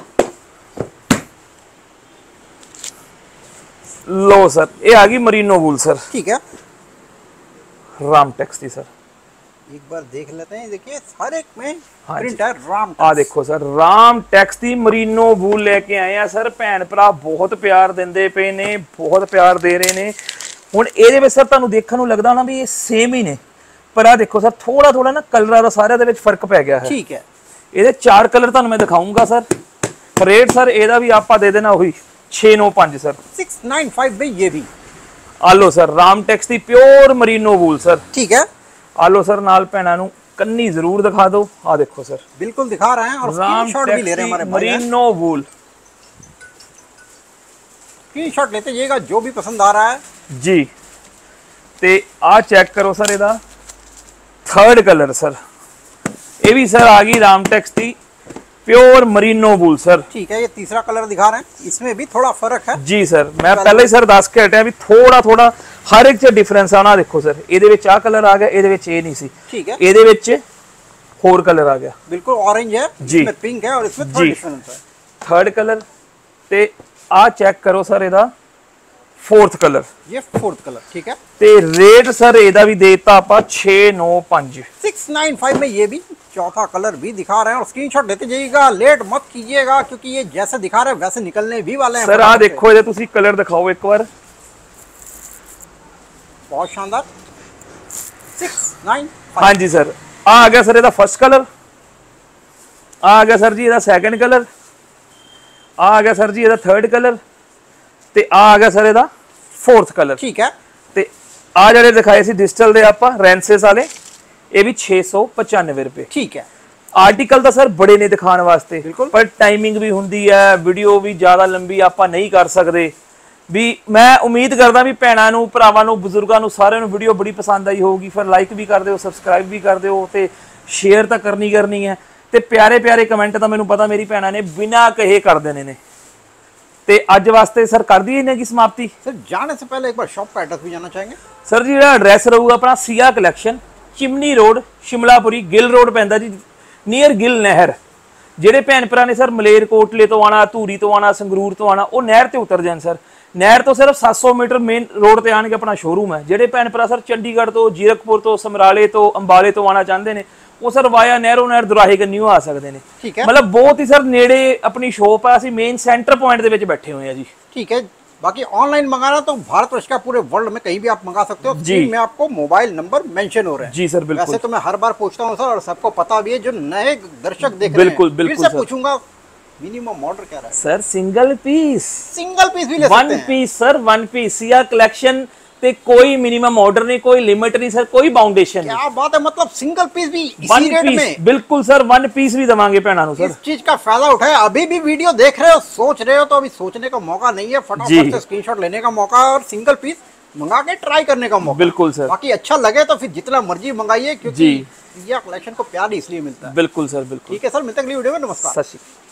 लो सर, ये आ गई मरीनो वूल सर, ठीक है, रामटेक्स की सर। एक बार देख लेते हैं। देखिए हर एक में हाँ प्रिंट है राम। आ देखो सर, रामटेक्स की मरीनो वूल लेके आए हैं सर। भैन भरा बहुत प्यार देंदे पे ने, बहुत प्यार दे रहे ने। हुण ਇਹਦੇ ਵਿੱਚ ਸਰ ਤੁਹਾਨੂੰ ਦੇਖਣ ਨੂੰ ਲੱਗਦਾ ਨਾ ਵੀ ਇਹ ਸੇਮ ਹੀ ਨੇ, ਪਰ ਆ ਦੇਖੋ ਸਰ ਥੋੜਾ ਥੋੜਾ ਨਾ ਕਲਰਾਂ ਦਾ ਸਾਰਿਆਂ ਦੇ ਵਿੱਚ ਫਰਕ ਪੈ ਗਿਆ ਹੈ। ठीक है, ਇਹਦੇ ਚਾਰ ਕਲਰ ਤੁਹਾਨੂੰ ਮੈਂ ਦਿਖਾਉਂਗਾ ਸਰ। ਰੇਟ ਸਰ ਇਹਦਾ ਵੀ ਆਪਾਂ ਦੇ ਦੇਣਾ ਉਹੀ छे नौ पाँच सर। सिक्स नाइन फाइव में ये भी। आलो सर, रामटेक्स की प्योर मरीनो वूल सर। ठीक है, आलो सर, नाल भैणा नूं कन्नी जरूर दिखा दो। आ देखो सर, बिल्कुल दिखा रहे हैं, और स्क्रीनशॉट भी ले रहे हैं हमारे भाई। मरीनो वूल स्क्रीनशॉट लेते जाइएगा जो भी पसंद आ रहा है जी। ते आ चेक करो सर, ਇਹਦਾ थर्ड कलर सर। ये भी सर आ गई रामटेक्स की प्योर मरीनो वूल सर। ठीक है, ये तीसरा कलर दिखा रहे हैं, इसमें भी थोड़ा फर्क है। जी सर, मैं पहले ही सर दस के हटिया भी थोड़ा थोड़ा हर एक च डिफरेंस आना। देखो सर, ਇਹਦੇ ਵਿੱਚ ਆ कलर आ गया, ਇਹਦੇ ਵਿੱਚ ਇਹ नहीं सी, ठीक है, ਇਹਦੇ ਵਿੱਚ ਹੋਰ कलर आ गया। बिल्कुल ऑरेंज है, जी। इसमें पिंक है, और इसमें थोड़ा जी। डिफरेंस है। थर्ड कलर ते आ चेक करो सर, ਇਹਦਾ फोर्थ कलर, ये फोर्थ कलर, ठीक है। ते रेट सर एदा भी देता आपा छे नौ पांच सिक्स नाइन फाइव में ये भी चौथा कलर भी दिखा रहे हैं और स्क्रीनशॉट लेते जाइएगा, लेट मत कीजिएगा क्योंकि ये जैसे दिखा रहे हैं वैसे निकलने भी वाले हैं। सर आ देखो ये तुसी कलर दिखाओ एक बार, बहुत शानदार। सिक्स नाइन हाँ जी सर, आ गया सर ਇਹਦਾ फर्स्ट कलर, आ गया सर जी ਇਹਦਾ ਸੈਕੰਡ कलर, आ गया सर जी ਇਹਦਾ थर्ड कलर, ਤੇ ਆ ਗਿਆ ਸਰ ਇਹਦਾ फोर्थ कलर, ठीक है। ਤੇ ਆ ਜਿਹੜੇ ਦਿਖਾਏ ਸੀ ਡਿਜੀਟਲ ਦੇ ਆਪਾਂ ਰੈਂਸਸ ਵਾਲੇ, ਇਹ ਵੀ छे सौ पचानवे रुपए, ठीक है। ਆਰਟੀਕਲ ਤਾਂ ਸਰ ਬੜੇ ਨੇ ਦਿਖਾਉਣ ਵਾਸਤੇ, ਬਿਲਕੁਲ। ਪਰ ਟਾਈਮਿੰਗ ਵੀ ਹੁੰਦੀ ਹੈ, ਵੀਡੀਓ ਵੀ ਜ਼ਿਆਦਾ ਲੰਬੀ ਆਪਾਂ ਨਹੀਂ ਕਰ ਸਕਦੇ ਵੀ। ਮੈਂ ਉਮੀਦ ਕਰਦਾ ਵੀ ਭੈਣਾਂ ਨੂੰ, ਭਰਾਵਾਂ ਨੂੰ, ਬਜ਼ੁਰਗਾਂ ਨੂੰ, ਸਾਰਿਆਂ ਨੂੰ ਵੀਡੀਓ ਬੜੀ ਪਸੰਦ ਆਈ ਹੋਊਗੀ। ਫਿਰ ਲਾਈਕ ਵੀ ਕਰ ਦਿਓ, ਸਬਸਕ੍ਰਾਈਬ ਵੀ ਕਰ ਦਿਓ ਤੇ ਸ਼ੇਅਰ ਤਾਂ ਕਰਨੀ ਕਰਨੀ ਹੈ, ਤੇ ਪਿਆਰੇ ਪਿਆਰੇ ਕਮੈਂਟ ਤਾਂ ਮੈਨੂੰ ਪਤਾ ਮੇਰੀ ਭੈਣਾਂ ਨੇ ਬਿਨਾਂ ਕਹੇ ਕਰ ਦੇਣੇ ਨੇ। ਤੇ ਅੱਜ ਵਾਸਤੇ ਸਰ ਕਰ ਦਈਏ ਇਹਨਾਂ ਦੀ ਸਮਾਪਤੀ। सर जाने से पहले एक बार शॉप का एड्रेस भी जानना चाहेंगे? ਸਰ ਜੀ ਜਿਹੜਾ ਐਡਰੈਸ ਰਹੂਗਾ ਆਪਣਾ Siya collection, chimney road, Shimlapuri, Gill road ਪੈਂਦਾ ਜੀ, ਨੀਅਰ ਗਿੱਲ ਨਹਿਰ। ਜਿਹੜੇ ਭੈਣ ਭਰਾ ਨੇ ਸਰ ਮਲੇਰਕੋਟਲੇ ਤੋਂ ਆਣਾ, ਧੂਰੀ ਤੋਂ ਆਣਾ, ਸੰਗਰੂਰ ਤੋਂ ਆਣਾ, ਉਹ ਨਹਿਰ ਤੇ ਉਤਰ ਜਾਣ ਸਰ। ਨਹਿਰ ਤੋਂ ਸਿਰਫ ਸੱਤ ਸੌ ਮੀਟਰ ਮੇਨ ਰੋਡ ਤੇ ਆਣ ਕੇ ਆਪਣਾ ਸ਼ੋਰੂਮ ਹੈ। ਜਿਹੜੇ ਭੈਣ ਭਰਾ ਸਰ ਚੰਡੀਗੜ੍ਹ ਤੋਂ, ਜੀਰਕਪੁਰ ਤੋਂ, ਸਮਰਾਲੇ ਤੋਂ, ਅੰਬਾਲੇ ਤੋਂ ਆਣਾ ਚਾਹੁੰਦੇ ਨੇ, ਉਹ ਸਰ ਵਾਇਆ ਨਹਿਰੋ ਨਹਿਰ ਦੁਰਾਹੇ ਕੰਨਿਓ ਆ ਸਕਦੇ ਨੇ। ठीक है, ਮਤਲਬ ਬਹੁਤ ਹੀ ਸਰ ਨੇੜੇ ਆਪਣੀ ਸ਼ੋਪ ਆ, ਅਸੀਂ ਮੇਨ ਸੈਂਟਰ ਪੁਆਇੰਟ ਦੇ ਵਿੱਚ ਬੈਠੇ ਹੋਏ ਆ ਜੀ। ठीक है। बाकी ऑनलाइन मंगाना तो भारत वर्ष का पूरे वर्ल्ड में कहीं भी आप मंगा सकते हो। स्क्रीन में आपको मोबाइल नंबर मेंशन हो रहे हैं। जी सर बिल्कुल। वैसे तो मैं हर बार पूछता हूँ सर, और सबको पता भी है, जो नए दर्शक देख बिल्कुल, रहे हैं बिल्कुल फिर से सर। पूछूंगा, मिनिमम ऑर्डर क्या रहा है? Sir single piece, single piece भी ले वन सकते हैं। Piece sir, one piece Siya collection ਤੇ ਕੋਈ ਮਿनिमम ਆਰਡਰ नहीं, कोई लिमिट नहीं सर, कोई बाउंडेशन नहीं। क्या बात है, मतलब सिंगल पीस भी वन इसी रेट पीस में? बिल्कुल सर, वन पीस भी दवांगे भैणा नु सर। इस चीज का फायदा उठाए। अभी भी वीडियो देख रहे हो, सोच रहे हो, तो अभी सोचने का मौका नहीं है, फटाफट से स्क्रीनशॉट लेने का मौका और सिंगल पीस मंगा के ट्राई करने का मौका। बिल्कुल सर। बाकी अच्छा लगे तो फिर जितना मर्जी मंगाइए, क्योंकि जी। यह कलेक्शन को प्यार इसलिए मिलता है। बिल्कुल सर बिल्कुल। ठीक है सर, मिलते हैं अगली वीडियो में। नमस्कार। सत श्री अकाल।